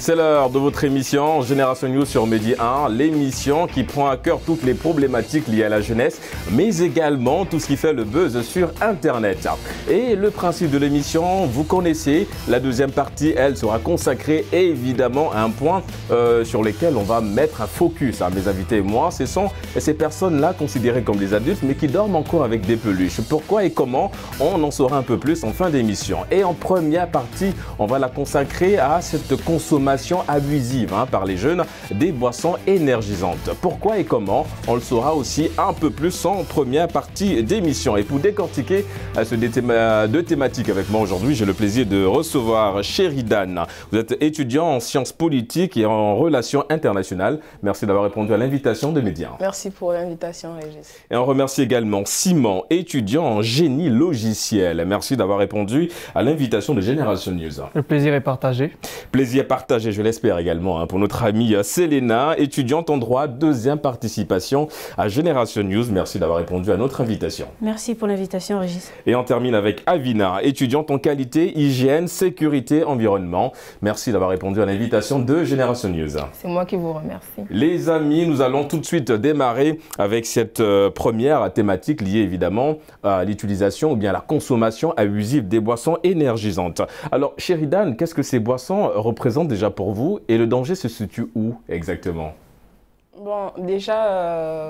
C'est l'heure de votre émission Génération News sur Medi 1, l'émission qui prend à cœur toutes les problématiques liées à la jeunesse, mais également tout ce qui fait le buzz sur Internet. Et le principe de l'émission, vous connaissez, la deuxième partie, elle sera consacrée évidemment à un point sur lequel on va mettre un focus. Mes invités et moi, ce sont ces personnes-là considérées comme des adultes, mais qui dorment encore avec des peluches. Pourquoi et comment? On en saura un peu plus en fin d'émission. Et en première partie, on va la consacrer à cette consommation abusive par les jeunes des boissons énergisantes. Pourquoi et comment? On le saura aussi un peu plus en première partie d'émission. Et pour décortiquer ces deux thématiques avec moi aujourd'hui, j'ai le plaisir de recevoir Sheridan. Vous êtes étudiant en sciences politiques et en relations internationales. Merci d'avoir répondu à l'invitation de Média. Merci pour l'invitation, Régis. Et on remercie également Simon, étudiant en génie logiciel. Merci d'avoir répondu à l'invitation de Génération News. Le plaisir est partagé. Plaisir partagé, je l'espère également, pour notre amie Selena, étudiante en droit, deuxième participation à Génération News. Merci d'avoir répondu à notre invitation. Merci pour l'invitation, Régis. Et on termine avec Avina, étudiante en qualité, hygiène, sécurité, environnement. Merci d'avoir répondu à l'invitation de Génération News. C'est moi qui vous remercie. Les amis, nous allons tout de suite démarrer avec cette première thématique liée évidemment à l'utilisation ou bien à la consommation abusive des boissons énergisantes. Alors, Sheridan, qu'est-ce que ces boissons représentent déjà pour vous et le danger se situe où exactement? Bon, déjà,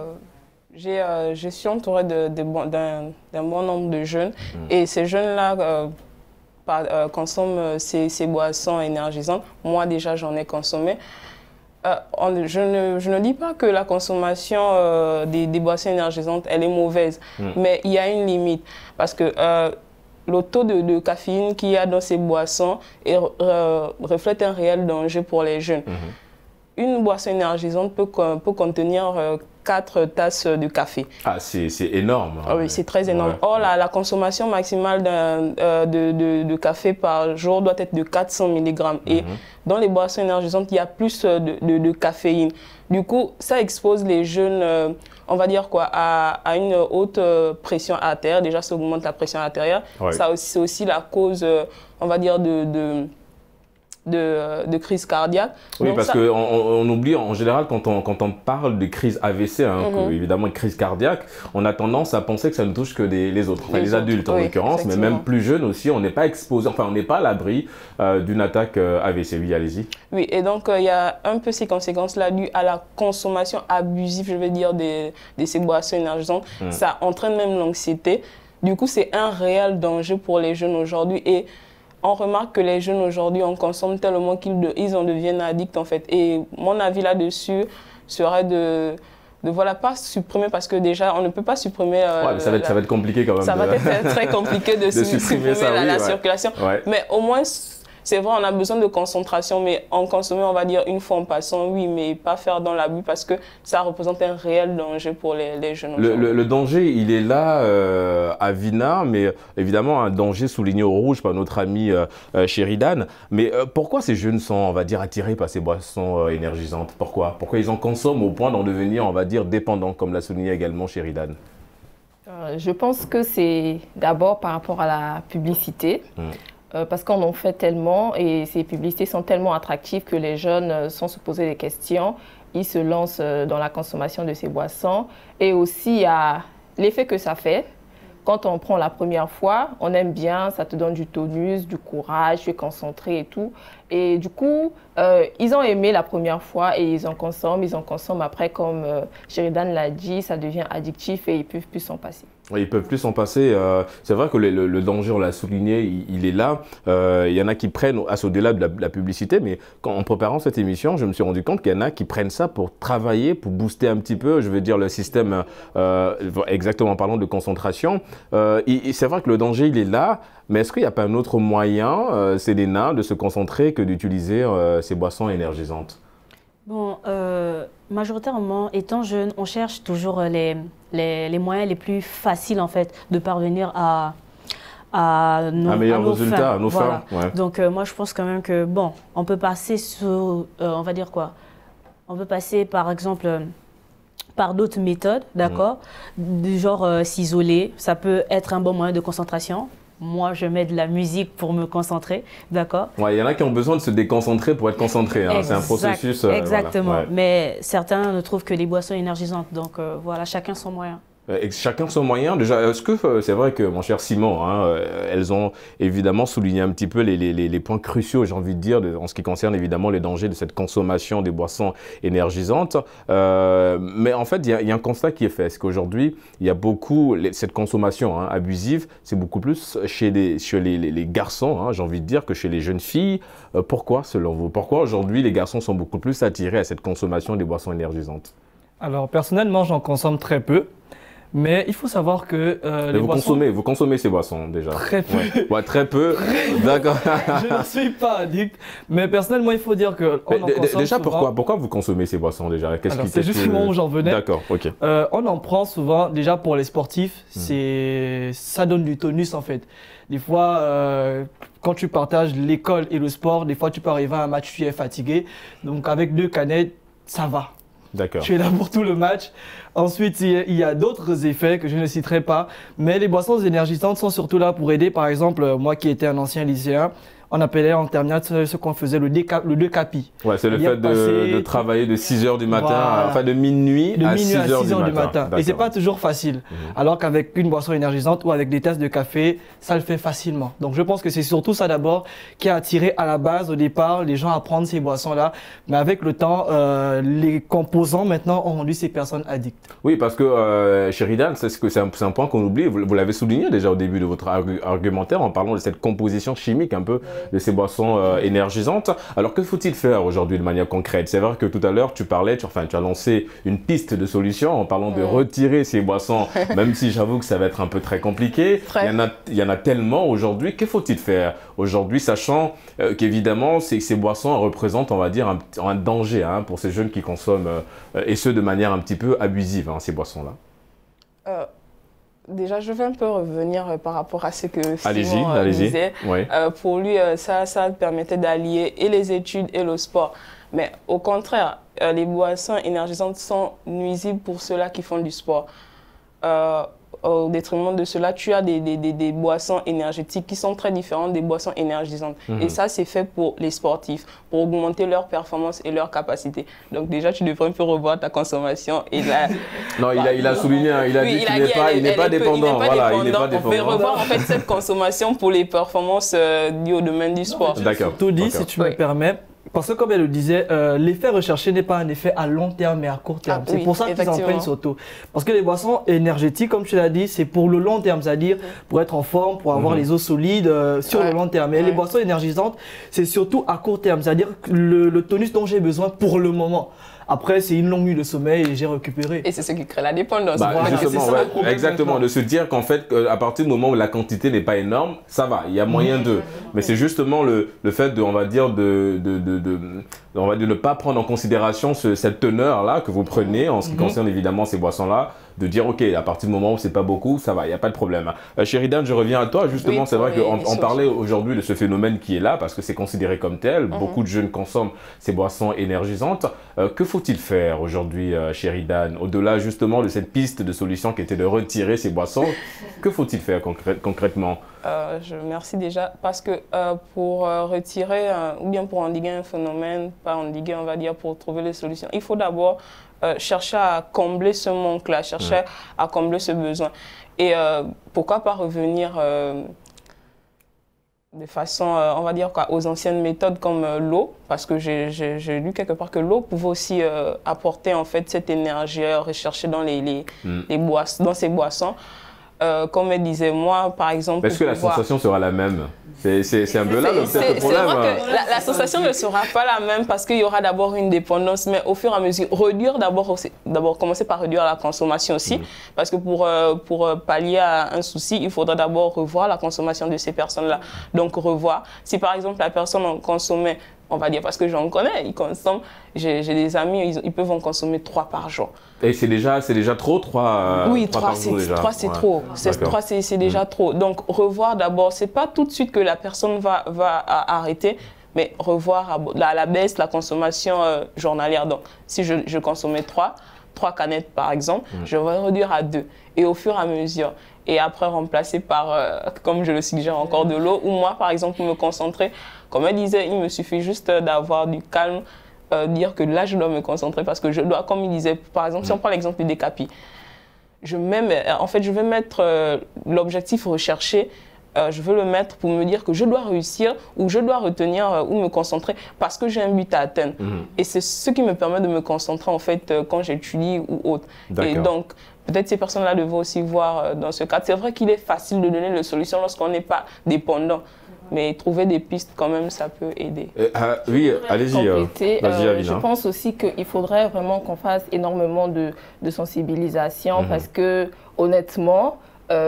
je suis entourée d'un bon nombre de jeunes et ces jeunes-là consomment ces boissons énergisantes. Moi, déjà, j'en ai consommé. Je ne dis pas que la consommation des boissons énergisantes, elle est mauvaise, mais il y a une limite parce que le taux de caféine qu'il y a dans ces boissons reflète un réel danger pour les jeunes. Une boisson énergisante peut contenir 4 tasses de café. Ah, c'est énorme. Oui, c'est très énorme. Ouais. Or, la consommation maximale de café par jour doit être de 400 mg. Et dans les boissons énergisantes, il y a plus de caféine. Du coup, ça expose les jeunes, on va dire quoi, à une haute pression artérielle. Déjà, ça augmente la pression artérielle. Ouais. C'est aussi la cause, on va dire, de crise cardiaque. Oui, donc parce qu'on oublie en général quand on parle de crise AVC, évidemment crise cardiaque, on a tendance à penser que ça ne touche que les autres, les adultes en l'occurrence, mais même plus jeunes aussi, on n'est pas exposé, enfin on n'est pas à l'abri d'une attaque AVC. Oui, allez-y. Oui, et donc il y a un peu ces conséquences-là dues à la consommation abusive, je veux dire, de ces boissons énergisantes. Ça entraîne même l'anxiété. Du coup, c'est un réel danger pour les jeunes aujourd'hui et on remarque que les jeunes aujourd'hui en consomment tellement qu'ils en deviennent addicts en fait. Et mon avis là-dessus serait de voilà, pas supprimer parce que déjà on ne peut pas supprimer. Ouais, ça va être compliqué quand même. Ça va être très compliqué de supprimer la circulation. Ouais. Mais au moins, c'est vrai, on a besoin de concentration, mais en consommer, on va dire une fois en passant, oui, mais pas faire dans l'abus parce que ça représente un réel danger pour les jeunes. Le danger, il est là à Vina, mais évidemment un danger souligné au rouge par notre ami Sheridan. Mais pourquoi ces jeunes sont, on va dire, attirés par ces boissons énergisantes? Pourquoi ils en consomment au point d'en devenir, on va dire, dépendants, comme l'a souligné également Sheridan? Je pense que c'est d'abord par rapport à la publicité. Parce qu'on en fait tellement et ces publicités sont tellement attractives que les jeunes, sans se poser des questions, ils se lancent dans la consommation de ces boissons. Et aussi, il y a l'effet que ça fait. Quand on prend la première fois, on aime bien, ça te donne du tonus, du courage, tu es concentré et tout. Et du coup, ils ont aimé la première fois et ils en consomment. Après, comme Sheridan l'a dit, ça devient addictif et ils ne peuvent plus s'en passer. Ils ne peuvent plus s'en passer. C'est vrai que le danger, on l'a souligné, il est là. Il y en a qui prennent, au-delà de la publicité, mais en préparant cette émission, je me suis rendu compte qu'il y en a qui prennent ça pour travailler, pour booster un petit peu, je veux dire, le système, exactement en parlant de concentration. C'est vrai que le danger, il est là, mais est-ce qu'il n'y a pas un autre moyen, Selena, de se concentrer que d'utiliser ces boissons énergisantes? Bon, majoritairement, étant jeune, on cherche toujours les moyens les plus faciles, en fait, de parvenir à nos résultats, à nos fins. Ouais. Donc, moi, je pense quand même que, bon, on peut passer sur, on va dire quoi? On peut passer, par exemple, par d'autres méthodes, d'accord? Du genre s'isoler, ça peut être un bon moyen de concentration. Moi, je mets de la musique pour me concentrer, d'accord? Ouais, il y en a qui ont besoin de se déconcentrer pour être concentrés. Hein. C'est un processus. Exactement. Voilà. Ouais. Mais certains ne trouvent que les boissons énergisantes. Donc voilà, chacun son moyen. Et chacun son moyen. Déjà, est-ce que c'est vrai que, mon cher Simon, hein, elles ont évidemment souligné un petit peu les points cruciaux, j'ai envie de dire, en ce qui concerne évidemment les dangers de cette consommation des boissons énergisantes. Mais en fait, il y a un constat qui est fait. C'est qu'aujourd'hui, il y a beaucoup, cette consommation abusive, c'est beaucoup plus chez les garçons, hein, j'ai envie de dire, que chez les jeunes filles. Pourquoi, selon vous? Pourquoi aujourd'hui les garçons sont beaucoup plus attirés à cette consommation des boissons énergisantes? Alors, personnellement, j'en consomme très peu. Mais il faut savoir que vous consommez ces boissons déjà? Très peu. Ouais, très peu. D'accord. Je ne suis pas addict. Mais personnellement, il faut dire que on en consomme déjà, souvent. pourquoi vous consommez ces boissons déjà? C'est justement où j'en venais. D'accord, ok. On en prend souvent déjà pour les sportifs. Ça donne du tonus en fait. Des fois, quand tu partages l'école et le sport, des fois tu peux arriver à un match, tu es fatigué. Donc avec 2 canettes, ça va. D'accord. Tu es là pour tout le match. Ensuite, il y a d'autres effets que je ne citerai pas. Mais les boissons énergisantes sont surtout là pour aider. Par exemple, moi qui étais un ancien lycéen, on appelait en terminale ce qu'on faisait le 2-capi. Ouais, c'est le fait de travailler de 6 h du matin, voilà. Enfin de minuit à 6 h du matin. Et c'est pas toujours facile. Alors qu'avec une boisson énergisante ou avec des tasses de café, ça le fait facilement. Donc je pense que c'est surtout ça d'abord qui a attiré à la base, au départ, les gens à prendre ces boissons-là. Mais avec le temps, les composants maintenant ont rendu ces personnes addictes. Oui, parce que Sheridan, c'est un point qu'on oublie. Vous l'avez souligné déjà au début de votre argumentaire en parlant de cette composition chimique un peu de ces boissons énergisantes. Alors que faut-il faire aujourd'hui de manière concrète? C'est vrai que tout à l'heure tu as lancé une piste de solution en parlant de retirer ces boissons, même si j'avoue que ça va être un peu très compliqué. Il y en a tellement aujourd'hui. Que faut-il faire aujourd'hui, sachant qu'évidemment ces boissons représentent, on va dire, un danger pour ces jeunes qui consomment et ce de manière un petit peu abusive, ces boissons-là? Déjà, je vais un peu revenir par rapport à ce que Simon disait. Oui. Pour lui, ça permettait d'allier et les études et le sport. Mais au contraire, les boissons énergisantes sont nuisibles pour ceux-là qui font du sport. Au détriment de cela, tu as des boissons énergétiques qui sont très différentes des boissons énergisantes. Et ça, c'est fait pour les sportifs, pour augmenter leur performance et leur capacité. Donc déjà, tu devrais un peu revoir ta consommation. Et là, non, il a souligné, il a dit qu'il n'est pas dépendant. On peut revoir en fait cette consommation pour les performances liées au domaine du sport. D'accord. Tout dit, si tu me permets. Parce que comme elle le disait, l'effet recherché n'est pas un effet à long terme mais à court terme. C'est pour ça qu'ils en prennent surtout. Parce que les boissons énergétiques, comme tu l'as dit, c'est pour le long terme, c'est-à-dire pour être en forme, pour avoir les os solides sur le long terme. Et les boissons énergisantes, c'est surtout à court terme, c'est-à-dire le tonus dont j'ai besoin pour le moment. Après, c'est une longue nuit de sommeil et j'ai récupéré. Et c'est ce qui crée la dépendance. Exactement, de se dire qu'en fait, à partir du moment où la quantité n'est pas énorme, ça va, il y a moyen de. Mais c'est justement le fait de, on va dire, de ne pas prendre en considération cette teneur-là que vous prenez en ce qui concerne évidemment ces boissons-là, de dire ok, à partir du moment où c'est pas beaucoup, ça va, il n'y a pas de problème. Sheridan, je reviens à toi, justement, c'est vrai qu'on parlait aujourd'hui de ce phénomène qui est là, parce que c'est considéré comme tel, beaucoup de jeunes consomment ces boissons énergisantes. Que faut-il faire aujourd'hui, Sheridan, au-delà justement de cette piste de solution qui était de retirer ces boissons, que faut-il faire concrètement? Je remercie déjà parce que pour retirer ou bien pour endiguer un phénomène, pas endiguer on va dire, pour trouver les solutions, il faut d'abord chercher à combler ce manque-là, chercher à combler ce besoin. Et pourquoi pas revenir de façon, on va dire, aux anciennes méthodes comme l'eau, parce que j'ai lu quelque part que l'eau pouvait aussi apporter en fait cette énergie recherchée dans dans ces boissons. Comme elle disait, moi, par exemple... Est-ce que la sensation sera la même? C'est un peu là peut-être le problème. C'est vrai que la sensation ne sera pas la même parce qu'il y aura d'abord une dépendance, mais au fur et à mesure, d'abord commencer par réduire la consommation aussi, parce que pour pallier à un souci, il faudra d'abord revoir la consommation de ces personnes-là. Donc revoir, si par exemple la personne en consommait, on va dire, parce que j'en connais, ils consomment, j'ai des amis, ils peuvent en consommer 3 par jour. Et c'est déjà trop, 3 oui, 3 c'est trop. 3 c'est déjà trop. Donc revoir d'abord, c'est pas tout de suite que la personne va arrêter, mais revoir à la baisse la consommation journalière. Donc si je consommais 3 canettes par exemple, je vais réduire à 2. Et au fur et à mesure. et après remplacer par, comme je le suggère, encore de l'eau. Ou moi, par exemple, pour me concentrer, comme elle disait, il me suffit juste d'avoir du calme, dire que là, je dois me concentrer parce que je dois, comme il disait, par exemple, si on prend l'exemple des décapis, je vais mettre l'objectif recherché, je veux le mettre pour me dire que je dois réussir ou je dois retenir ou me concentrer parce que j'ai un but à atteindre. Et c'est ce qui me permet de me concentrer en fait quand j'étudie ou autre. Et donc, peut-être ces personnes-là devront aussi voir dans ce cadre. C'est vrai qu'il est facile de donner les solutions lorsqu'on n'est pas dépendant. Mais trouver des pistes, quand même, ça peut aider. Oui, allez-y. Je pense aussi qu'il faudrait vraiment qu'on fasse énormément de sensibilisation parce que, honnêtement,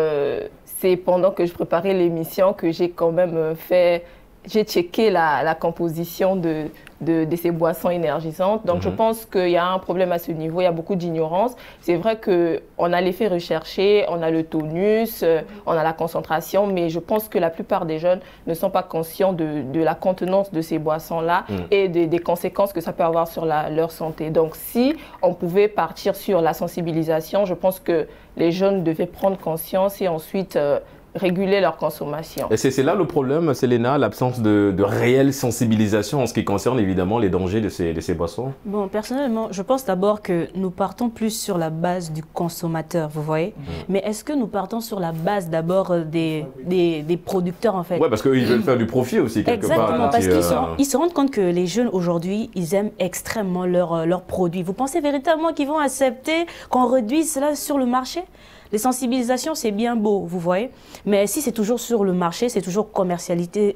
c'est pendant que je préparais l'émission que j'ai quand même j'ai checké la composition de ces boissons énergisantes. Donc, je pense qu'il y a un problème à ce niveau. Il y a beaucoup d'ignorance. C'est vrai qu'on a l'effet recherché, on a le tonus, on a la concentration, mais je pense que la plupart des jeunes ne sont pas conscients de la contenance de ces boissons-là et des conséquences que ça peut avoir sur leur santé. Donc, si on pouvait partir sur la sensibilisation, je pense que les jeunes devaient prendre conscience et ensuite réguler leur consommation. Et c'est là le problème, Selena, l'absence de réelle sensibilisation en ce qui concerne évidemment les dangers de ces boissons? Bon, personnellement, je pense d'abord que nous partons plus sur la base du consommateur, vous voyez. Mais est-ce que nous partons sur la base d'abord des producteurs en fait? Oui, parce qu'ils veulent faire du profit aussi quelque part. Exactement, parce qu'ils se rendent compte que les jeunes aujourd'hui, ils aiment extrêmement leurs produits. Vous pensez véritablement qu'ils vont accepter qu'on réduise cela sur le marché? Les sensibilisations, c'est bien beau, vous voyez. Mais si c'est toujours sur le marché, c'est toujours commercialisé,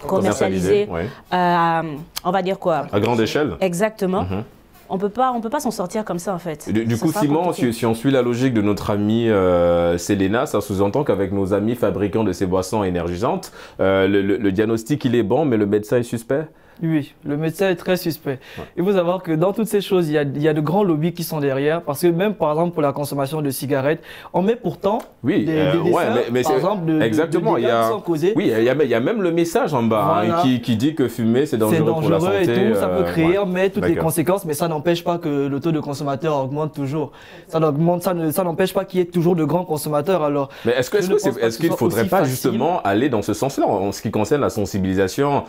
ouais. On va dire quoi? À grande échelle. Exactement. On peut pas s'en sortir comme ça, en fait. Du coup, Simon, si on suit la logique de notre amie Selena, ça sous-entend qu'avec nos amis fabricants de ces boissons énergisantes, le diagnostic, il est bon, mais le médecin est suspect? Oui, le médecin est très suspect. Il faut savoir que dans toutes ces choses, il y a de grands lobbies qui sont derrière. Parce que même, par exemple, pour la consommation de cigarettes, on met pourtant des dessins, par exemple, de dégâts qui sont causés. Oui, il y a même le message en bas qui dit que fumer, c'est dangereux pour la santé. Et tout, ça peut créer, mais toutes les conséquences, mais ça n'empêche pas que le taux de consommateurs augmente toujours. Ça n'empêche pas qu'il y ait toujours de grands consommateurs. Alors, mais est-ce qu'il ne faudrait pas justement aller dans ce sens-là, en ce qui concerne la sensibilisation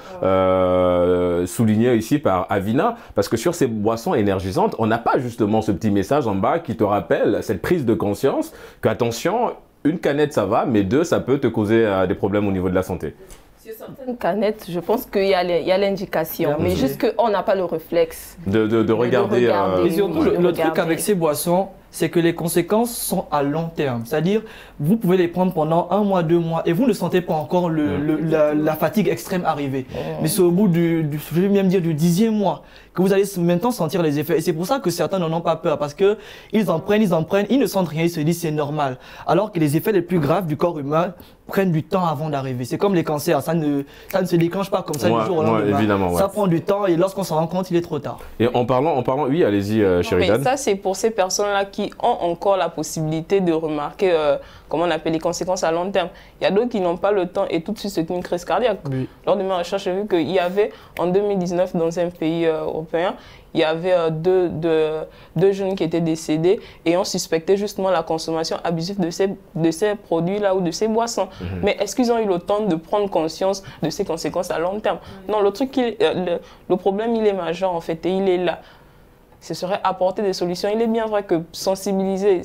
souligné ici par Avina, parce que sur ces boissons énergisantes, on n'a pas justement ce petit message en bas qui te rappelle cette prise de conscience qu'attention, une canette ça va, mais deux, ça peut te causer des problèmes au niveau de la santé. Sur certaines canettes, je pense qu'il y a l'indication, mais juste qu'on n'a pas le réflexe de regarder. Et surtout, le truc avec ces boissons, c'est que les conséquences sont à long terme. C'est-à-dire, vous pouvez les prendre pendant 1 mois, 2 mois, et vous ne sentez pas encore la fatigue extrême arriver. Mais c'est au bout je vais même dire du 10e mois que vous allez maintenant sentir les effets. Et c'est pour ça que certains n'en ont pas peur, parce que ils en prennent, ils ne sentent rien, ils se disent c'est normal. Alors que les effets les plus graves du corps humain prennent du temps avant d'arriver. C'est comme les cancers, ça ne se déclenche pas comme ça du jour au lendemain. Évidemment, ça prend du temps et lorsqu'on s'en rend compte, il est trop tard. Et en parlant, oui, allez-y, Sheridan. Mais ça, c'est pour ces personnes-là qui ont encore la possibilité de remarquer, comment on appelle, les conséquences à long terme. Il y a d'autres qui n'ont pas le temps et tout de suite c'est une crise cardiaque. Oui. Lors de mes recherches, j'ai vu qu'il y avait en 2019 dans un pays européen, il y avait deux jeunes qui étaient décédés et on suspectait justement la consommation abusive de ces produits-là ou de ces boissons. Mais est-ce qu'ils ont eu le temps de prendre conscience de ces conséquences à long terme? Non, le problème, il est majeur en fait et il est là. Ce serait apporter des solutions. Il est bien vrai que sensibiliser,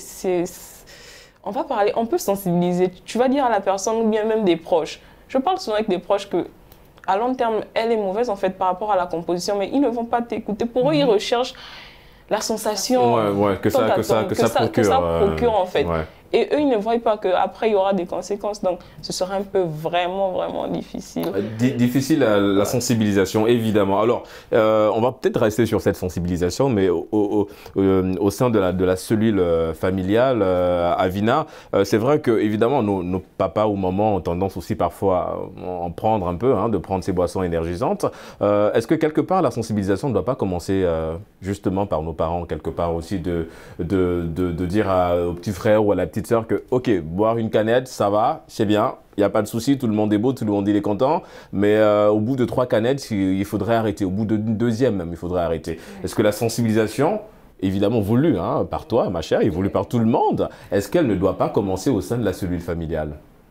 on peut sensibiliser. Tu vas dire à la personne ou bien même des proches. Je parle souvent avec des proches que à long terme, elle est mauvaise en fait par rapport à la composition, mais ils ne vont pas t'écouter. Pour eux, ils recherchent la sensation que ça procure en fait. Ouais. Et eux, ils ne voient pas qu'après, il y aura des conséquences. Donc, ce serait un peu vraiment difficile. Difficile la sensibilisation, évidemment. Alors, on va peut-être rester sur cette sensibilisation, mais au sein de la cellule familiale, Avina, c'est vrai que, évidemment, nos papas ou mamans ont tendance aussi parfois à en prendre un peu, de prendre ces boissons énergisantes. Est-ce que quelque part, la sensibilisation ne doit pas commencer justement par nos parents, quelque part aussi, de dire au petit frère ou à la petite sœur que, ok, boire une canette, ça va, c'est bien, il n'y a pas de souci, tout le monde est beau, tout le monde il est content, mais au bout de 3 canettes, il faudrait arrêter. Au bout d'une deuxième même, il faudrait arrêter. Est-ce que la sensibilisation évidemment voulue par toi, ma chère, et voulue par tout le monde. Est-ce qu'elle ne doit pas commencer au sein de la cellule familiale?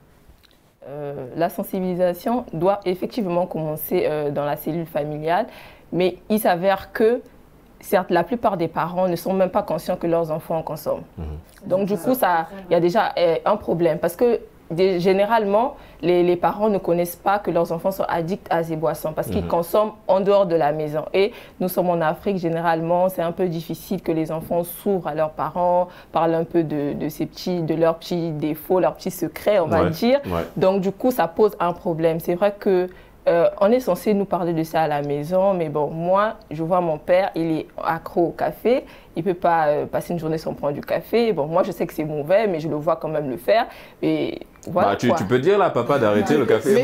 La sensibilisation doit effectivement commencer dans la cellule familiale, mais il s'avère que certes, la plupart des parents ne sont même pas conscients que leurs enfants en consomment. Donc du coup, il y a déjà un problème parce que généralement, les parents ne connaissent pas que leurs enfants sont addicts à ces boissons parce qu'ils consomment en dehors de la maison. Et nous sommes en Afrique, généralement, c'est un peu difficile que les enfants s'ouvrent à leurs parents, parlent un peu de leurs petits défauts, leurs petits secrets, on va dire. Donc du coup, ça pose un problème. C'est vrai que on est censé nous parler de ça à la maison, mais bon, moi, je vois mon père, il est accro au café. Il ne peut pas passer une journée sans prendre du café. Bon, moi, je sais que c'est mauvais, mais je le vois quand même le faire. Et voilà, tu peux dire là, papa, d'arrêter le café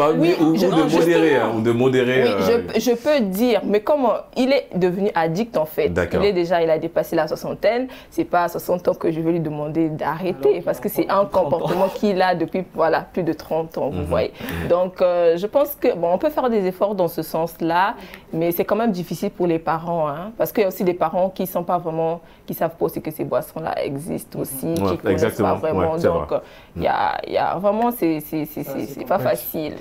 ou de modérer. Oui, je peux dire, mais comment il est devenu addict en fait. Il a dépassé la soixantaine. C'est pas à 60 ans que je vais lui demander d'arrêter parce que c'est un comportement qu'il a depuis plus de 30 ans, vous voyez. Donc, je pense que on peut faire des efforts dans ce sens-là, mais c'est quand même difficile pour les parents, parce qu'il y a aussi des parents qui sont pas vraiment, qui savent pas aussi que ces boissons-là existent aussi, qui connaissent pas vraiment. Donc, il y a vraiment, c'est pas facile.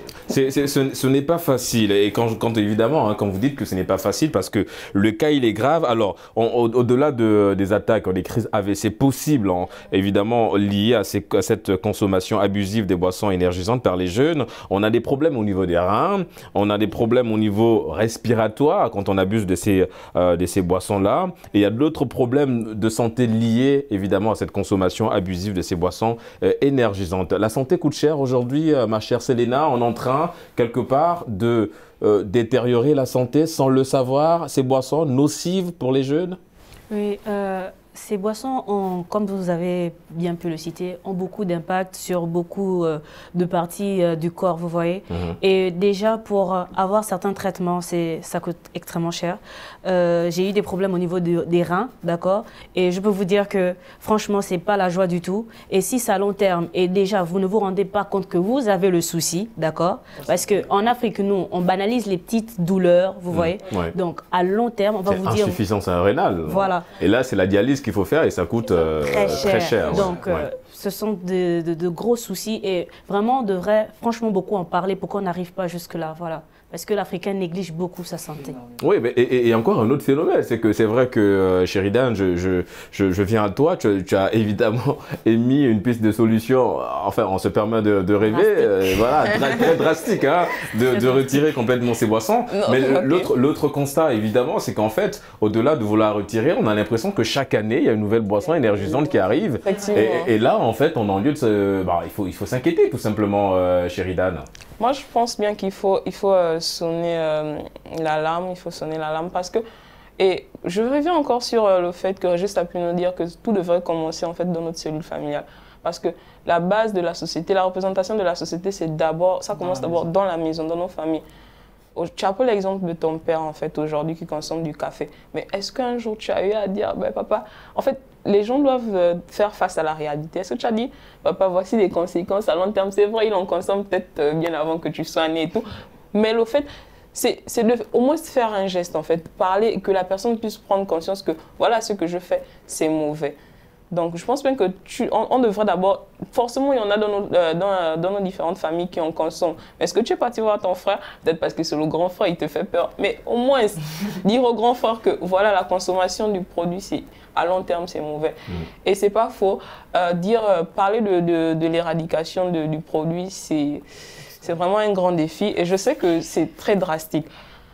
Ce n'est pas facile. Et quand évidemment, quand vous dites que ce n'est pas facile, parce que le cas, il est grave. Alors, au-delà des attaques, des crises AVC possibles, évidemment, liées à cette consommation abusive des boissons énergisantes par les jeunes, on a des problèmes au niveau des reins, on a des problèmes au niveau respiratoire quand on abuse de ces boissons-là. Et il y a d'autres problèmes de santé liés, évidemment, à cette consommation abusive de ces boissons énergisantes. La santé coûte cher aujourd'hui, ma chère Selena. On est en train, quelque part, de détériorer la santé sans le savoir. Ces boissons nocives pour les jeunes? Oui, ces boissons, comme vous avez bien pu le citer, ont beaucoup d'impact sur beaucoup de parties du corps, vous voyez. Et déjà, pour avoir certains traitements, ça coûte extrêmement cher. J'ai eu des problèmes au niveau des reins, d'accord? Et je peux vous dire que, franchement, ce n'est pas la joie du tout. Et si c'est à long terme, et déjà, vous ne vous rendez pas compte que vous avez le souci, d'accord? Parce qu'en Afrique, nous, on banalise les petites douleurs, vous voyez. Donc, à long terme, on va vous dire... Insuffisance rénale. Voilà. Et là, c'est la dialyse qu'il faut faire et ça coûte très cher. Donc, ce sont de gros soucis et vraiment, on devrait franchement beaucoup en parler pour qu'on n'arrive pas jusque-là. Voilà. Parce que l'Africain néglige beaucoup sa santé. Oui, mais et encore un autre phénomène, c'est que c'est vrai que Sheridan, je viens à toi, tu as évidemment émis une piste de solution, enfin on se permet de rêver, voilà, très drastique, de retirer complètement ces boissons. Non, mais l'autre constat évidemment, c'est qu'en fait, au-delà de vouloir retirer, on a l'impression que chaque année, il y a une nouvelle boisson énergisante qui arrive. Et là, en fait, on a lieu de se... il faut s'inquiéter tout simplement, Sheridan. Moi, je pense bien qu'il faut sonner l'alarme, il faut sonner l'alarme parce que, et je reviens encore sur le fait que Régis a pu nous dire que tout devrait commencer en fait dans notre cellule familiale. Parce que la base de la société, la représentation de la société, ça commence d'abord dans la maison, dans nos familles. Tu as pris l'exemple de ton père en fait aujourd'hui qui consomme du café. Mais est-ce qu'un jour tu as eu à dire, papa, en fait, les gens doivent faire face à la réalité. Est-ce que tu as dit, papa, voici les conséquences à long terme? C'est vrai, il en consomme peut-être bien avant que tu sois né et tout. Mais le fait, c'est au moins faire un geste, en fait. Parler, que la personne puisse prendre conscience que voilà, ce que je fais, c'est mauvais. Donc, je pense bien que on devrait d'abord... Forcément, il y en a dans nos différentes familles qui en consomment. Est-ce que tu es parti voir ton frère? Peut-être parce que c'est le grand frère, il te fait peur. Mais au moins, dire au grand frère que voilà, la consommation du produit, à long terme, c'est mauvais. Et c'est pas faux. Parler de l'éradication du produit, c'est vraiment un grand défi. Et je sais que c'est très drastique.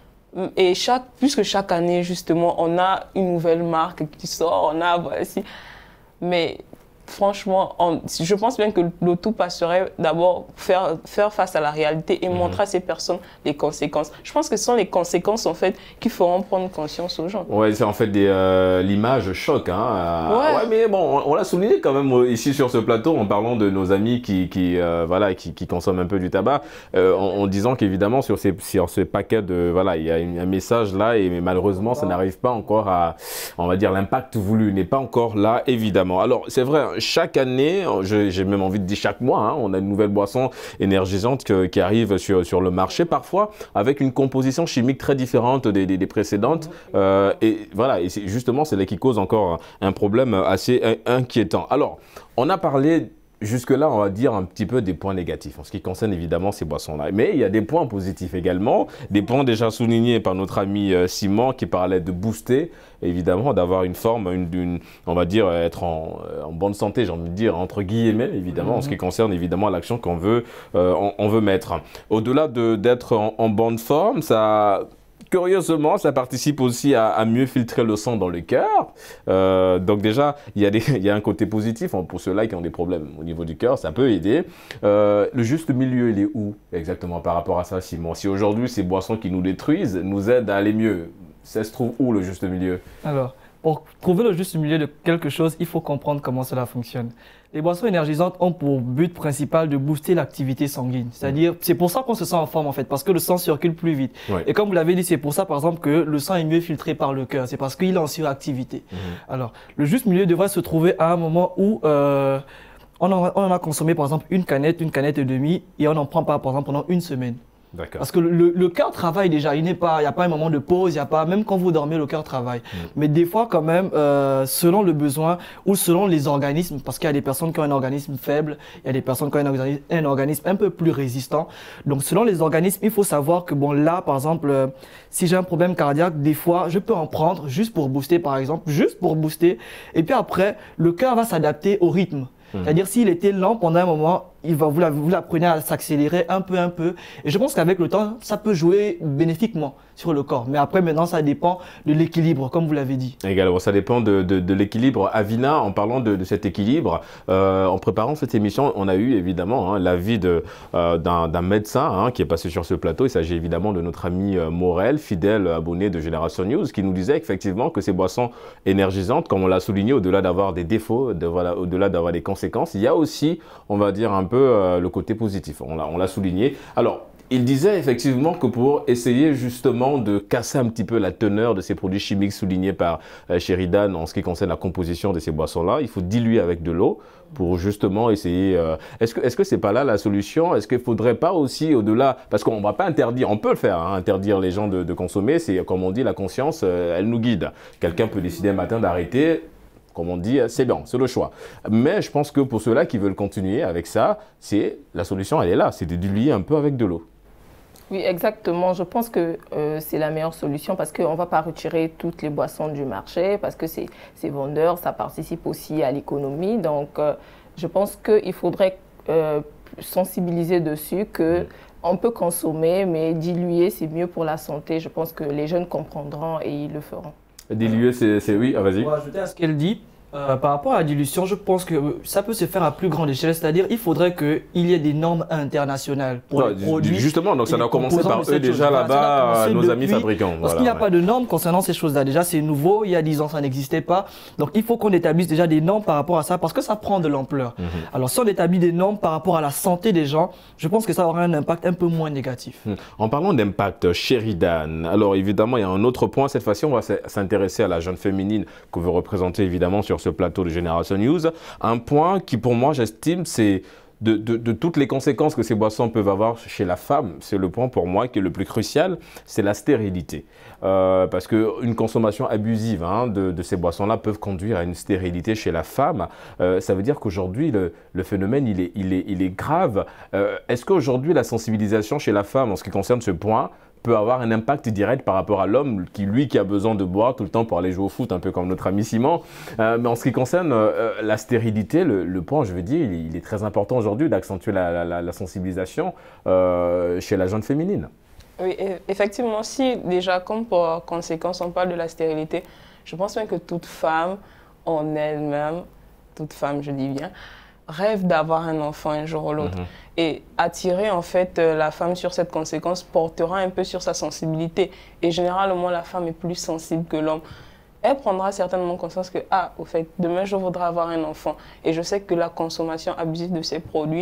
Et puisque chaque année, justement, on a une nouvelle marque qui sort, voici... Mais franchement, je pense bien que le tout passerait d'abord faire face à la réalité et montrer à ces personnes les conséquences. Je pense que ce sont les conséquences en fait qui feront prendre conscience aux gens. Ouais, c'est en fait l'image choc. Ouais, mais bon, on l'a souligné quand même ici sur ce plateau en parlant de nos amis qui consomment un peu du tabac, en disant qu'évidemment sur ce paquet de il y a un message là et malheureusement ça n'arrive pas encore à, on va dire, l'impact voulu n'est pas encore là évidemment. Alors c'est vrai. chaque année, j'ai même envie de dire chaque mois, hein, on a une nouvelle boisson énergisante qui arrive sur le marché, parfois avec une composition chimique très différente des précédentes. Et voilà, et justement, c'est là qui cause encore un problème assez inquiétant. Alors, on a parlé jusque-là, on va dire un petit peu des points négatifs en ce qui concerne évidemment ces boissons-là. Mais il y a des points positifs également, des points déjà soulignés par notre ami Simon qui parlait de booster, évidemment, d'avoir une forme, on va dire être en bonne santé, j'ai envie de dire, entre guillemets, évidemment, en ce qui concerne évidemment l'action qu'on veut, on veut mettre. Au-delà d'être en bonne forme, ça... Curieusement, ça participe aussi à mieux filtrer le sang dans le cœur. Donc déjà, il y a un côté positif pour ceux-là qui ont des problèmes au niveau du cœur, ça peut aider. Le juste milieu, il est où exactement par rapport à ça, Simon? Si aujourd'hui, ces boissons qui nous détruisent nous aident à aller mieux, ça se trouve où le juste milieu? Alors, pour trouver le juste milieu de quelque chose, il faut comprendre comment cela fonctionne. Les boissons énergisantes ont pour but principal de booster l'activité sanguine. C'est-à-dire, c'est pour ça qu'on se sent en forme en fait, parce que le sang circule plus vite. Ouais. Et comme vous l'avez dit, c'est pour ça par exemple que le sang est mieux filtré par le cœur. C'est parce qu'il est en suractivité. Alors, le juste milieu devrait se trouver à un moment où on en a consommé par exemple une canette et demie, et on n'en prend pas par exemple pendant une semaine. Parce que le cœur travaille déjà, il n'y a pas un moment de pause, il y a pas, même quand vous dormez, le cœur travaille. Mais des fois quand même, selon le besoin ou selon les organismes, parce qu'il y a des personnes qui ont un organisme faible, il y a des personnes qui ont un organisme un peu plus résistant. Donc selon les organismes, il faut savoir que bon là, par exemple, si j'ai un problème cardiaque, des fois, je peux en prendre juste pour booster par exemple, juste pour booster. Et puis après, le cœur va s'adapter au rythme. C'est-à-dire s'il était lent pendant un moment, vous l'apprenez à s'accélérer un peu. Et je pense qu'avec le temps, ça peut jouer bénéfiquement sur le corps. Mais après, maintenant, ça dépend de l'équilibre, comme vous l'avez dit. Également, ça dépend de l'équilibre. Avina, en parlant de cet équilibre, en préparant cette émission, on a eu évidemment l'avis d'un médecin qui est passé sur ce plateau. Il s'agit évidemment de notre ami Morel, fidèle abonné de Génération News, qui nous disait effectivement que ces boissons énergisantes, comme on l'a souligné, au-delà d'avoir des défauts, au-delà d'avoir des conséquences, il y a aussi, on va dire, un peu le côté positif. On l'a souligné. Alors, il disait effectivement que pour essayer justement de casser un petit peu la teneur de ces produits chimiques soulignés par Sheridan en ce qui concerne la composition de ces boissons-là, il faut diluer avec de l'eau pour justement essayer... Est-ce que c'est pas là la solution? Est-ce qu'il ne faudrait pas aussi au-delà... Parce qu'on ne va pas interdire, on peut le faire, interdire les gens de consommer. C'est comme on dit, la conscience, elle nous guide. Quelqu'un peut décider un matin d'arrêter. Comme on dit, c'est bien, c'est le choix. Mais je pense que pour ceux-là qui veulent continuer avec ça, la solution, elle est là, c'est de diluer un peu avec de l'eau. Oui, exactement. Je pense que c'est la meilleure solution parce qu'on ne va pas retirer toutes les boissons du marché parce que c'est vendeur, ça participe aussi à l'économie. Donc, je pense qu'il faudrait sensibiliser dessus qu'on peut consommer, mais diluer, c'est mieux pour la santé. Je pense que les jeunes comprendront et ils le feront. Diluer, c'est oui, vas-y. Pour ajouter à ce qu'elle dit, par rapport à la dilution, je pense que ça peut se faire à plus grande échelle, c'est-à-dire il faudrait qu'il y ait des normes internationales pour les produits. Justement, donc ça doit commencer par eux déjà là-bas, nos amis fabricants. Parce qu'il n'y a pas de normes concernant ces choses-là. Déjà, c'est nouveau, il y a 10 ans, ça n'existait pas. Donc il faut qu'on établisse déjà des normes par rapport à ça, parce que ça prend de l'ampleur. Alors si on établit des normes par rapport à la santé des gens, je pense que ça aura un impact un peu moins négatif. En parlant d'impact, Sheridan, alors évidemment, il y a un autre point. Cette fois-ci, on va s'intéresser à la jeune féminine que vous représentez évidemment sur ce plateau de Génération News. Un point qui, pour moi, j'estime, c'est de toutes les conséquences que ces boissons peuvent avoir chez la femme. C'est le point pour moi qui est le plus crucial, c'est la stérilité. Parce qu'une consommation abusive de ces boissons-là peuvent conduire à une stérilité chez la femme. Ça veut dire qu'aujourd'hui, le phénomène, il est grave. Est-ce qu'aujourd'hui, la sensibilisation chez la femme en ce qui concerne ce point peut avoir un impact direct par rapport à l'homme qui a besoin de boire tout le temps pour aller jouer au foot, un peu comme notre ami Simon. Mais en ce qui concerne la stérilité, le point, je veux dire, il est très important aujourd'hui d'accentuer la sensibilisation chez la jeune féminine. Oui, effectivement, si déjà, comme pour conséquence, on parle de la stérilité, je pense même que toute femme en elle-même, toute femme, je dis bien, rêve d'avoir un enfant un jour ou l'autre. Et attirer en fait la femme sur cette conséquence portera un peu sur sa sensibilité. Et généralement, la femme est plus sensible que l'homme. Elle prendra certainement conscience que, au fait, demain, je voudrais avoir un enfant. Et je sais que la consommation abusive de ces produits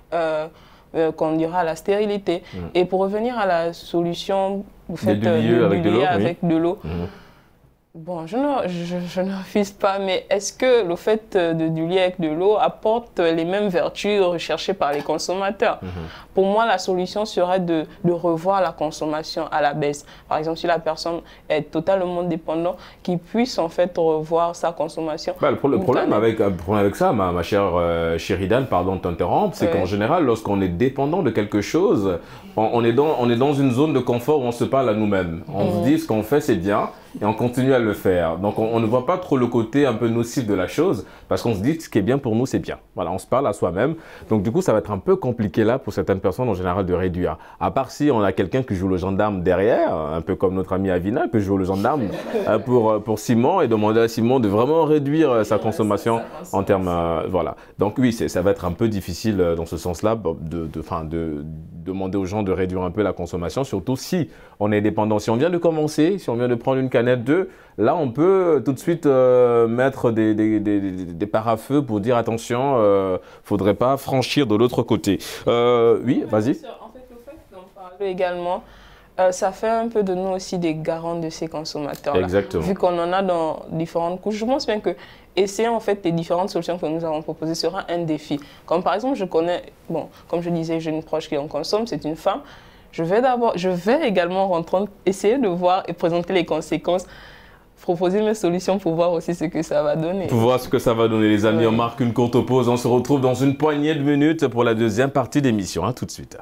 conduira à la stérilité. Et pour revenir à la solution, vous faites avec de l'eau. Bon, je ne refuse pas, mais est-ce que le fait du lait avec de l'eau apporte les mêmes vertus recherchées par les consommateurs? Pour moi, la solution serait de revoir la consommation à la baisse. Par exemple, si la personne est totalement dépendante, qu'il puisse en fait revoir sa consommation. Bah, le problème avec ça, ma chère Sheridan, pardon de t'interrompre, c'est qu'en général, lorsqu'on est dépendant de quelque chose, on est dans une zone de confort où on se parle à nous-mêmes. On se dit ce qu'on fait, c'est bien. Et on continue à le faire. Donc, on ne voit pas trop le côté un peu nocif de la chose parce qu'on se dit ce qui est bien pour nous, c'est bien. Voilà, on se parle à soi-même. Donc, du coup, ça va être un peu compliqué là pour certaines personnes en général de réduire. À part si on a quelqu'un qui joue le gendarme derrière, un peu comme notre ami Avina, qui joue le gendarme pour Simon et demander à Simon de vraiment réduire sa consommation en termes... voilà. Donc, oui, ça va être un peu difficile dans ce sens-là de demander aux gens de réduire un peu la consommation, surtout si on est dépendant. Si on vient de commencer, si on vient de prendre une canette d'œufs, là on peut tout de suite mettre des parafeux pour dire attention, faudrait pas franchir de l'autre côté. Oui, vas-y. En fait, le fait d'en parler également, ça fait un peu de nous aussi des garants de ces consommateurs. Exactement. Vu qu'on en a dans différentes couches, je pense bien que essayer en fait les différentes solutions que nous avons proposées sera un défi. Comme par exemple, je connais, bon, comme je disais, j'ai une proche qui en consomme, c'est une femme. Je vais également essayer de voir et présenter les conséquences, proposer mes solutions pour voir aussi ce que ça va donner. Pour voir ce que ça va donner, les amis. On marque une courte pause. On se retrouve dans une poignée de minutes pour la deuxième partie d'émission. À tout de suite.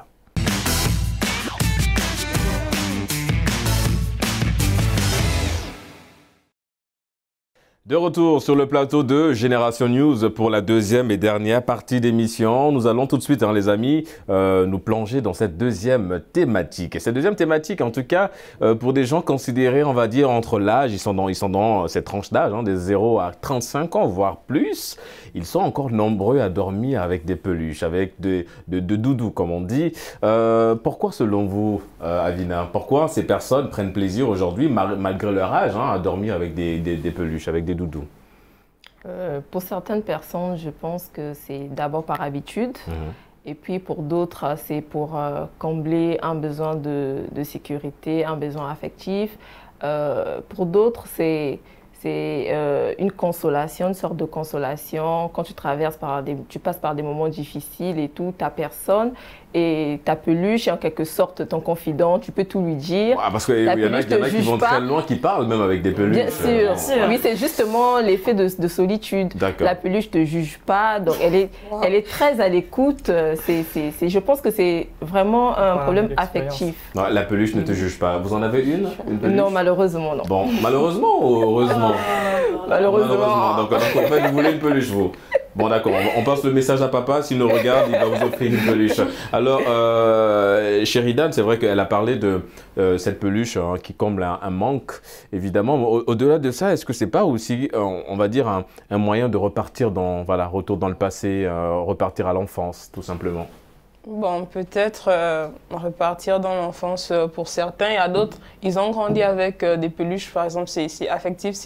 De retour sur le plateau de Génération News pour la deuxième et dernière partie d'émission. Nous allons tout de suite, les amis, nous plonger dans cette deuxième thématique. Et cette deuxième thématique, en tout cas, pour des gens considérés, on va dire, entre l'âge, ils sont dans cette tranche d'âge, des 0 à 35 ans, voire plus. Ils sont encore nombreux à dormir avec des peluches, avec de doudous, comme on dit. Pourquoi, selon vous, Avina, pourquoi ces personnes prennent plaisir aujourd'hui, malgré leur âge, à dormir avec des peluches, avec des doudous? Pour certaines personnes, je pense que c'est d'abord par habitude. Et puis pour d'autres, c'est pour combler un besoin de sécurité, un besoin affectif. Pour d'autres, c'est une consolation, une sorte de consolation. Quand tu passes par des moments difficiles et tout, ta personne et ta peluche est en quelque sorte ton confident, tu peux tout lui dire. Parce qu'il y en a qui vont très loin, qui parlent même avec des peluches. Bien sûr. Oui, c'est justement l'effet de solitude. La peluche ne te juge pas, donc elle est très à l'écoute. Je pense que c'est vraiment un problème affectif. Non, la peluche ne te juge pas. Vous en avez une peluche? Non, malheureusement, non. Bon, malheureusement ou heureusement? Malheureusement. Donc en fait, vous voulez une peluche, vous? Bon, d'accord, on passe le message à papa. S'il nous regarde, il va vous offrir une peluche. Alors, Sheridan, c'est vrai qu'elle a parlé de cette peluche qui comble un manque, évidemment. Au-delà de ça, est-ce que c'est pas aussi, on va dire, un moyen de repartir retour dans le passé, repartir à l'enfance, tout simplement? Bon, peut-être repartir dans l'enfance pour certains. Il y a d'autres, ils ont grandi avec des peluches, par exemple, c'est affectif,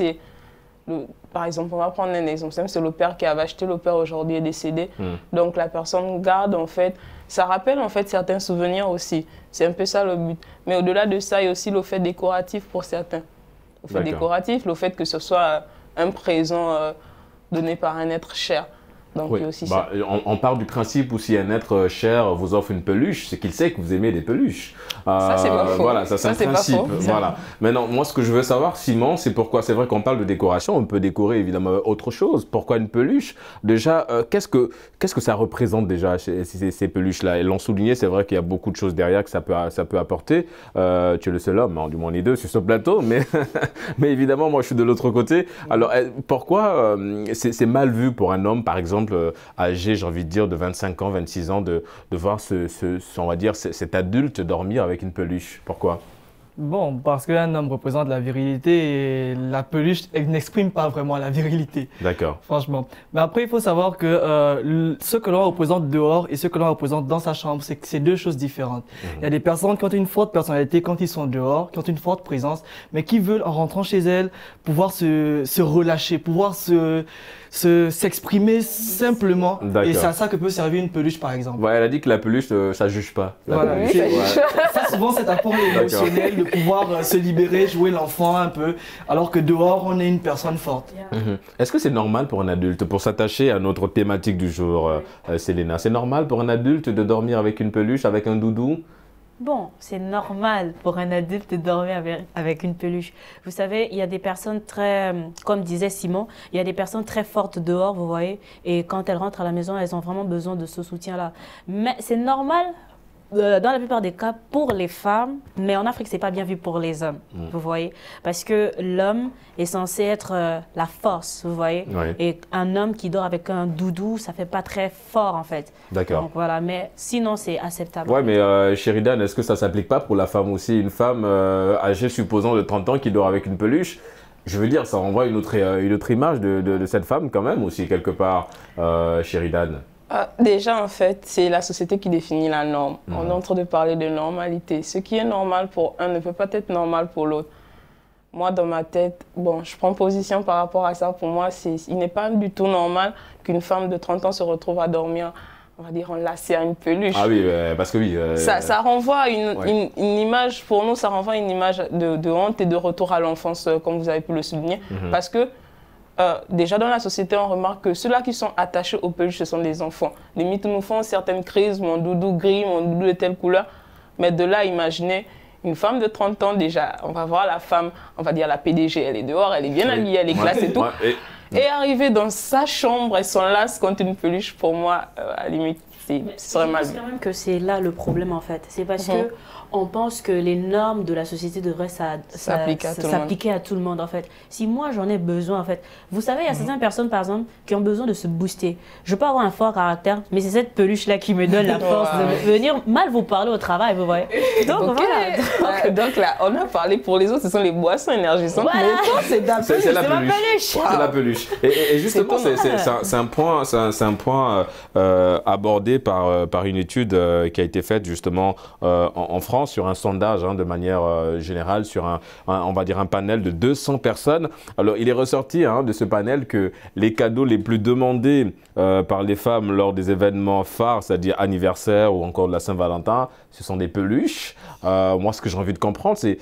par exemple, on va prendre un exemple, c'est le père qui avait acheté, le père aujourd'hui est décédé. Donc la personne garde en fait, ça rappelle en fait certains souvenirs aussi. C'est un peu ça le but. Mais au-delà de ça, il y a aussi le fait décoratif pour certains. Le fait décoratif, le fait que ce soit un présent donné par un être cher. Donc, il y a aussi ça. On part du principe où si un être cher vous offre une peluche, c'est qu'il sait que vous aimez des peluches. Ça, c'est pas faux. Voilà, ça c'est un principe. Voilà. Maintenant, moi, ce que je veux savoir, Simon, c'est pourquoi, c'est vrai qu'on parle de décoration, on peut décorer évidemment autre chose. Pourquoi une peluche? Déjà, qu'est-ce que ça représente déjà, ces peluches-là? Elles l'ont souligné, c'est vrai qu'il y a beaucoup de choses derrière que ça peut apporter. Tu es le seul homme, du moins on est deux sur ce plateau, mais évidemment, moi, je suis de l'autre côté. Alors, pourquoi c'est mal vu pour un homme, par exemple, âgé, j'ai envie de dire, de 25 ans, 26 ans, de voir on va dire, cet adulte dormir avec une peluche? Pourquoi? Bon, parce qu'un homme représente la virilité et la peluche, elle n'exprime pas vraiment la virilité. D'accord. Franchement. Mais après, il faut savoir que ce que l'on représente dehors et ce que l'on représente dans sa chambre, c'est deux choses différentes. Il y a des personnes qui ont une forte personnalité quand ils sont dehors, qui ont une forte présence, mais qui veulent, en rentrant chez elles, pouvoir se relâcher, pouvoir s'exprimer simplement. Et c'est à ça que peut servir une peluche, par exemple. Ouais, elle a dit que la peluche, ça juge pas. Voilà. Ça, souvent, c'est apport émotionnel de pouvoir se libérer, jouer l'enfant un peu, alors que dehors, on est une personne forte. Est-ce que c'est normal pour un adulte, pour s'attacher à notre thématique du jour, Selena, c'est normal pour un adulte de dormir avec une peluche, avec un doudou? Bon, c'est normal pour un adulte de dormir avec une peluche. Vous savez, il y a des personnes très, comme disait Simon, il y a des personnes très fortes dehors, vous voyez, et quand elles rentrent à la maison, elles ont vraiment besoin de ce soutien-là. Mais c'est normal dans la plupart des cas pour les femmes, mais en Afrique, c'est pas bien vu pour les hommes, vous voyez, parce que l'homme est censé être la force, vous voyez, et un homme qui dort avec un doudou, ça fait pas très fort en fait. D'accord. Donc voilà, mais sinon c'est acceptable. Ouais, mais Sheridan, est-ce que ça s'applique pas pour la femme aussi? Une femme âgée, supposons de 30 ans, qui dort avec une peluche, je veux dire, ça renvoie une autre image de cette femme quand même aussi, quelque part, Sheridan. Déjà, en fait, c'est la société qui définit la norme. On est en train de parler de normalité. Ce qui est normal pour un ne peut pas être normal pour l'autre. Moi, dans ma tête, bon, je prends position par rapport à ça. Pour moi, il n'est pas du tout normal qu'une femme de 30 ans se retrouve à dormir, on va dire, enlacée à une peluche. Ah oui, parce que oui. Ça renvoie à une image, pour nous, ça renvoie à une image de honte et de retour à l'enfance, comme vous avez pu le souligner. Parce que déjà dans la société, on remarque que ceux-là qui sont attachés aux peluches, ce sont des enfants. Limite, nous font certaines crises, mon doudou gris, mon doudou de telle couleur. Mais de là, imaginez une femme de 30 ans déjà, on va voir la femme, on va dire la PDG, elle est dehors, elle est bien habillée, elle est classe et tout. Et arriver dans sa chambre, elle s'enlace contre une peluche, pour moi, à la limite, ce serait mal. Je pense quand même que c'est là le problème en fait. C'est parce que on pense que les normes de la société devraient s'appliquer à tout le monde en fait. Si moi j'en ai besoin en fait, vous savez, il y a certaines personnes par exemple qui ont besoin de se booster. Je peux avoir un fort caractère, mais c'est cette peluche là qui me donne la force de venir mal vous parler au travail, vous voyez. Donc voilà. Donc là, on a parlé pour les autres, ce sont les boissons énergisantes. Voilà. C'est la peluche. C'est la peluche. Et justement, c'est un point abordé par une étude qui a été faite justement en France sur un sondage de manière générale, sur on va dire un panel de 200 personnes. Alors, il est ressorti de ce panel que les cadeaux les plus demandés par les femmes lors des événements phares, c'est-à-dire anniversaire ou encore de la Saint-Valentin, ce sont des peluches. Moi, ce que j'ai envie de comprendre, c'est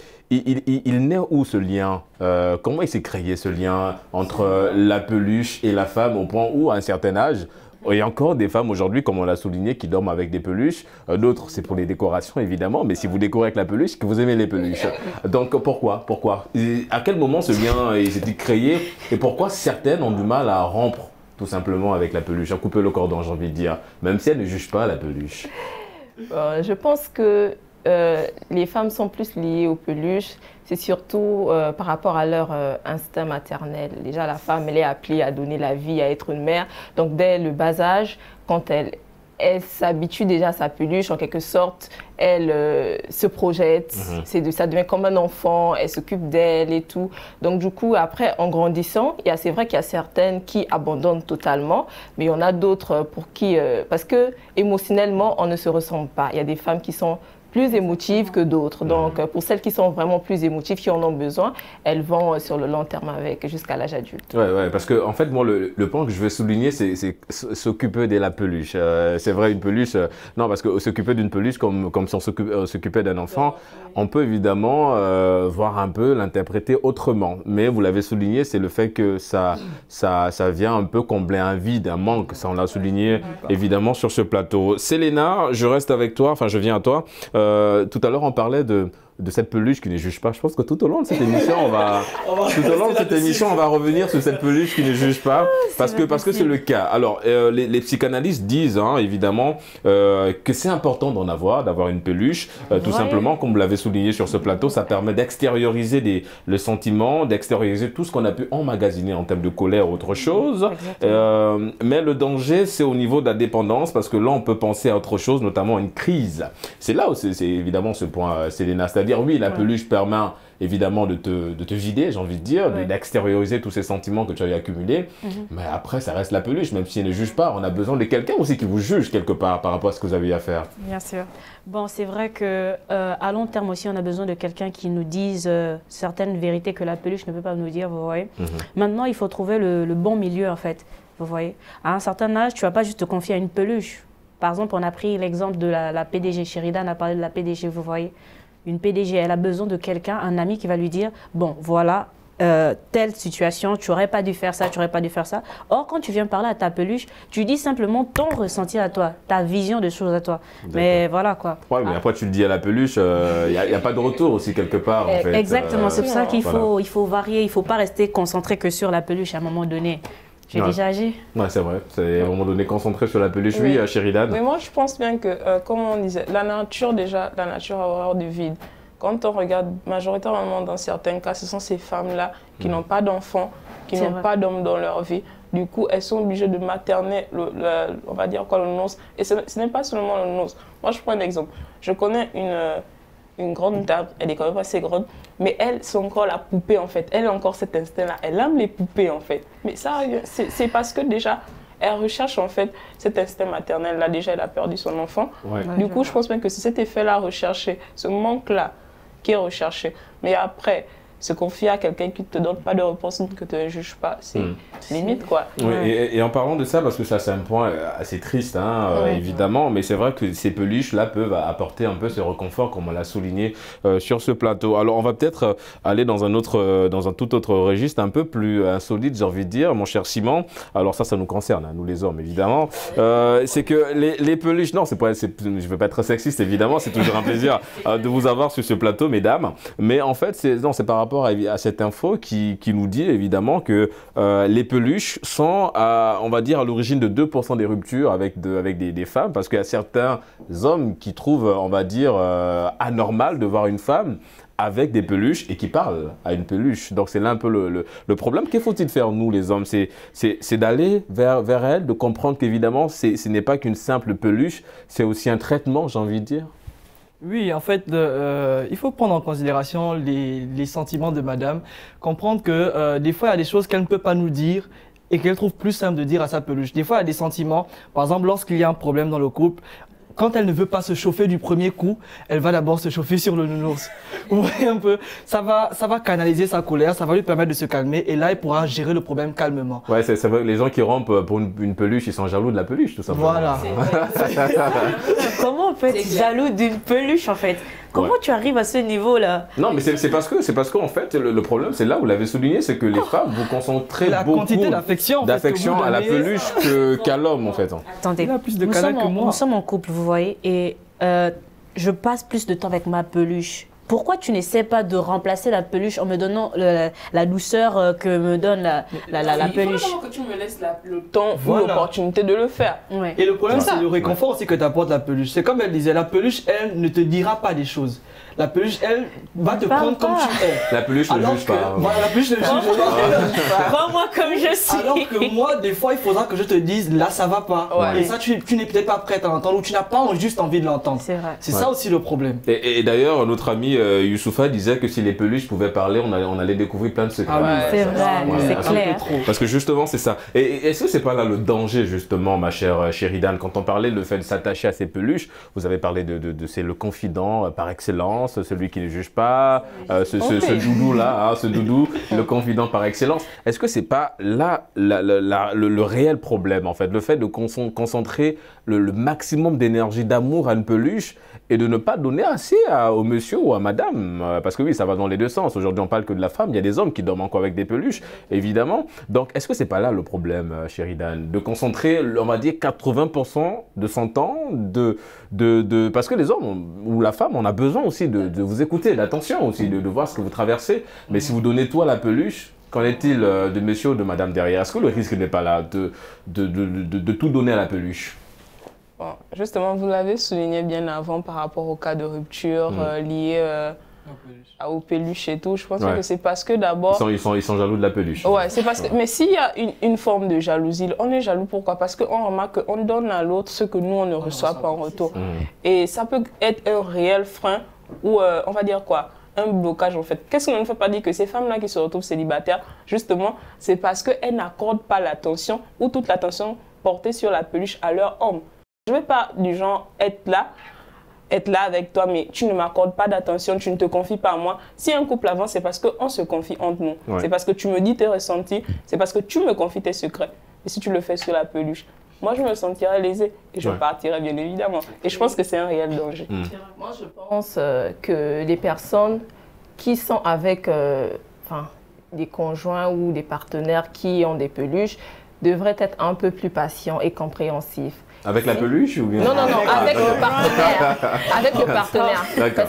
il naît où ce lien? Comment il s'est créé ce lien entre la peluche et la femme au point où, à un certain âge, il y a encore des femmes aujourd'hui, comme on l'a souligné, qui dorment avec des peluches. D'autres, c'est pour les décorations, évidemment. Mais si vous décorez avec la peluche, c'est que vous aimez les peluches. Donc, pourquoi? À quel moment ce lien s'est-il créé? Et pourquoi certaines ont du mal à rompre, tout simplement, avec la peluche, à couper le cordon, j'ai envie de dire, même si elles ne jugent pas la peluche? Je pense que les femmes sont plus liées aux peluches. C'est surtout par rapport à leur instinct maternel. Déjà, la femme, elle est appelée à donner la vie, à être une mère. Donc, dès le bas âge, quand elle s'habitue déjà à sa peluche, en quelque sorte, elle se projette, ça devient comme un enfant, elle s'occupe d'elle et tout. Donc du coup, après, en grandissant, c'est vrai qu'il y a certaines qui abandonnent totalement, mais il y en a d'autres pour qui, parce que émotionnellement, on ne se ressemble pas. Il y a des femmes qui sont plus émotives que d'autres. Donc, pour celles qui sont vraiment plus émotives, qui en ont besoin, elles vont sur le long terme avec jusqu'à l'âge adulte. Ouais, parce que en fait, moi, le point que je veux souligner, c'est s'occuper de la peluche. C'est vrai, une peluche, non, parce que s'occuper d'une peluche, comme si on s'occupait d'un enfant, on peut évidemment voir un peu, l'interpréter autrement. Mais vous l'avez souligné, c'est le fait que ça vient un peu combler un vide, un manque. Ça, on l'a souligné évidemment sur ce plateau. Selena, je reste avec toi, enfin, je viens à toi. Tout à l'heure, on parlait de cette peluche qui ne juge pas. Je pense que tout au long de cette émission, on va revenir sur cette peluche qui ne juge pas, parce que c'est le cas. Alors, les psychanalystes disent évidemment que c'est important d'avoir une peluche, tout simplement, comme vous l'avez souligné sur ce plateau, ça permet d'extérioriser le sentiment, d'extérioriser tout ce qu'on a pu emmagasiner en termes de colère ou autre chose. Mais le danger, c'est au niveau de la dépendance, parce que là, on peut penser à autre chose, notamment une crise. C'est là où c'est évidemment ce point, Selena. C'est-à-dire, oui, la peluche permet évidemment de te vider, j'ai envie de dire, d'extérioriser tous ces sentiments que tu avais accumulés. Mais après, ça reste la peluche, même si elle ne juge pas. On a besoin de quelqu'un aussi qui vous juge quelque part par rapport à ce que vous avez à faire. Bien sûr. Bon, c'est vrai qu'à long terme aussi, on a besoin de quelqu'un qui nous dise certaines vérités que la peluche ne peut pas nous dire, vous voyez. Maintenant, il faut trouver le bon milieu, en fait. vous voyez. À un certain âge, tu ne vas pas juste te confier à une peluche. Par exemple, on a pris l'exemple de la PDG. Sheridan a parlé de la PDG, vous voyez. Une PDG, elle a besoin de quelqu'un, un ami qui va lui dire, bon, voilà, telle situation, tu n'aurais pas dû faire ça, tu n'aurais pas dû faire ça. Or, quand tu viens parler à ta peluche, tu dis simplement ton ressenti à toi, ta vision des choses à toi. Mais voilà quoi. Ouais, mais après, tu le dis à la peluche, il n'y a pas de retour aussi quelque part. En fait. Exactement, c'est pour ça qu'il faut varier, il ne faut pas rester concentré que sur la peluche à un moment donné. J'ai déjà agi. Ouais, c'est vrai. C'est à un moment donné concentré sur la peluche. Oui, Sheridan. Mais moi, je pense bien que, comme on disait, la nature a horreur du vide. Quand on regarde majoritairement dans certains cas, ce sont ces femmes-là qui n'ont pas d'enfants, qui n'ont pas d'hommes dans leur vie. Du coup, elles sont obligées de materner, on va dire quoi, le noce. Et ce n'est pas seulement le noce. Moi, je prends un exemple. Je connais une grande dame, elle est quand même assez grande, mais elle, c'est encore la poupée en fait. Elle a encore cet instinct-là. Elle aime les poupées en fait. Mais ça, c'est parce que déjà, elle recherche en fait cet instinct maternel. Là, déjà, elle a perdu son enfant. Ouais. Du coup, je pense bien que c'est cet effet-là recherché, ce manque-là qui est recherché. Mais après, se confier à quelqu'un qui ne te donne pas de réponse, que tu ne juges pas, c'est limite quoi. Oui, et en parlant de ça, parce que ça c'est un point assez triste, hein, évidemment, mais c'est vrai que ces peluches-là peuvent apporter un peu ce réconfort, comme on l'a souligné sur ce plateau. Alors on va peut-être aller dans un tout autre registre, un peu plus insolite, j'ai envie de dire, mon cher Simon. Alors ça nous concerne, hein, nous les hommes, évidemment. C'est que les peluches, non, je ne veux pas être sexiste, évidemment, c'est toujours un plaisir de vous avoir sur ce plateau, mesdames. Mais en fait, c'est par rapport à cette info qui nous dit évidemment que les peluches sont, on va dire, à l'origine de 2% des ruptures avec des femmes, parce qu'il y a certains hommes qui trouvent, on va dire, anormal de voir une femme avec des peluches et qui parlent à une peluche. Donc c'est là un peu le problème. Que faut-il faire, nous les hommes? C'est d'aller vers elle, de comprendre qu'évidemment, ce n'est pas qu'une simple peluche, c'est aussi un traitement, j'ai envie de dire. Oui, en fait, il faut prendre en considération les sentiments de madame, comprendre que des fois, il y a des choses qu'elle ne peut pas nous dire et qu'elle trouve plus simple de dire à sa peluche. Des fois, il y a des sentiments, par exemple, lorsqu'il y a un problème dans le couple, quand elle ne veut pas se chauffer du premier coup, elle va d'abord se chauffer sur le nounours. Vous voyez un peu, ça va canaliser sa colère, ça va lui permettre de se calmer et là, il pourra gérer le problème calmement. Ouais, c'est vrai que les gens qui rompent pour une peluche, ils sont jaloux de la peluche, tout simplement. Voilà. Comment on peut être jaloux d'une peluche, en fait? Comment tu arrives à ce niveau-là? Non, mais c'est parce qu'en fait, le problème, c'est là où vous l'avez souligné, c'est que les femmes, vous concentrez beaucoup d'affection à la peluche qu'à l'homme, en fait. Attendez, il a plus de câlins que moi. Nous sommes en couple, vous voyez, et je passe plus de temps avec ma peluche. Pourquoi tu n'essaies pas de remplacer la peluche en me donnant la douceur que me donne la peluche? Il faut que tu me laisses le temps ou l'opportunité de le faire. Ouais. Et le problème, c'est le réconfort aussi que t'apporte la peluche. C'est comme elle disait, la peluche, elle ne te dira pas des choses. La peluche, elle, va te prendre comme tu es. La peluche ne juge pas. Voilà, la peluche ne juge pas. Prends-moi comme je suis. Alors que moi, des fois, il faudra que je te dise, là, ça va pas. Ouais. Et ça, tu n'es peut-être pas prête à l'entendre ou tu n'as pas juste envie de l'entendre. C'est vrai. C'est ça aussi le problème. Et d'ailleurs, notre ami Youssoufa disait que si les peluches pouvaient parler, on allait découvrir plein de secrets. Ah oui, c'est vrai, c'est clair. Parce que justement, c'est ça. Et est-ce que c'est pas là le danger, justement, ma chère Sheridan, quand on parlait le fait de s'attacher à ces peluches, vous avez parlé de c'est le confident par excellence, celui qui ne juge pas, ce doudou-là, ce doudou, le confident par excellence. Est-ce que c'est pas là le réel problème, en fait, le fait de concentrer le maximum d'énergie, d'amour à une peluche et de ne pas donner assez au monsieur ou à madame, parce que oui, ça va dans les deux sens. Aujourd'hui, on parle que de la femme, il y a des hommes qui dorment encore avec des peluches, évidemment. Donc, est-ce que c'est pas là le problème, Sheridan, de concentrer, on va dire, 80% de son temps, parce que les hommes ou la femme, on a besoin aussi de vous écouter, d'attention aussi, de voir ce que vous traversez. Mais si vous donnez tout à la peluche, qu'en est-il de monsieur ou de madame derrière? Est-ce que le risque n'est pas là de tout donner à la peluche? Bon, justement, vous l'avez souligné bien avant par rapport au cas de rupture lié aux peluches et tout. Je pense que c'est parce que d'abord... Ils sont jaloux de la peluche. Ouais, c'est parce que... Mais s'il y a une forme de jalousie, on est jaloux pourquoi? Parce qu'on remarque qu'on donne à l'autre ce que nous, on ne reçoit pas en retour. Et ça peut être un réel frein ou, on va dire quoi, un blocage en fait. Qu'est-ce qu'on ne fait pas dire que ces femmes-là qui se retrouvent célibataires, justement, c'est parce qu'elles n'accordent pas l'attention ou toute l'attention portée sur la peluche à leur homme. Je ne vais pas du genre être là avec toi, mais tu ne m'accordes pas d'attention, tu ne te confies pas à moi. Si un couple avance, c'est parce qu'on se confie entre nous. Ouais. C'est parce que tu me dis tes ressentis, c'est parce que tu me confies tes secrets. Et si tu le fais sur la peluche, moi, je me sentirais lésée et je partirais bien évidemment. Et je pense que c'est un réel danger. Moi, je pense que les personnes qui sont avec des conjoints ou des partenaires qui ont des peluches devraient être un peu plus patients et compréhensifs. Avec la peluche ou bien? Non, avec le partenaire. Avec le partenaire.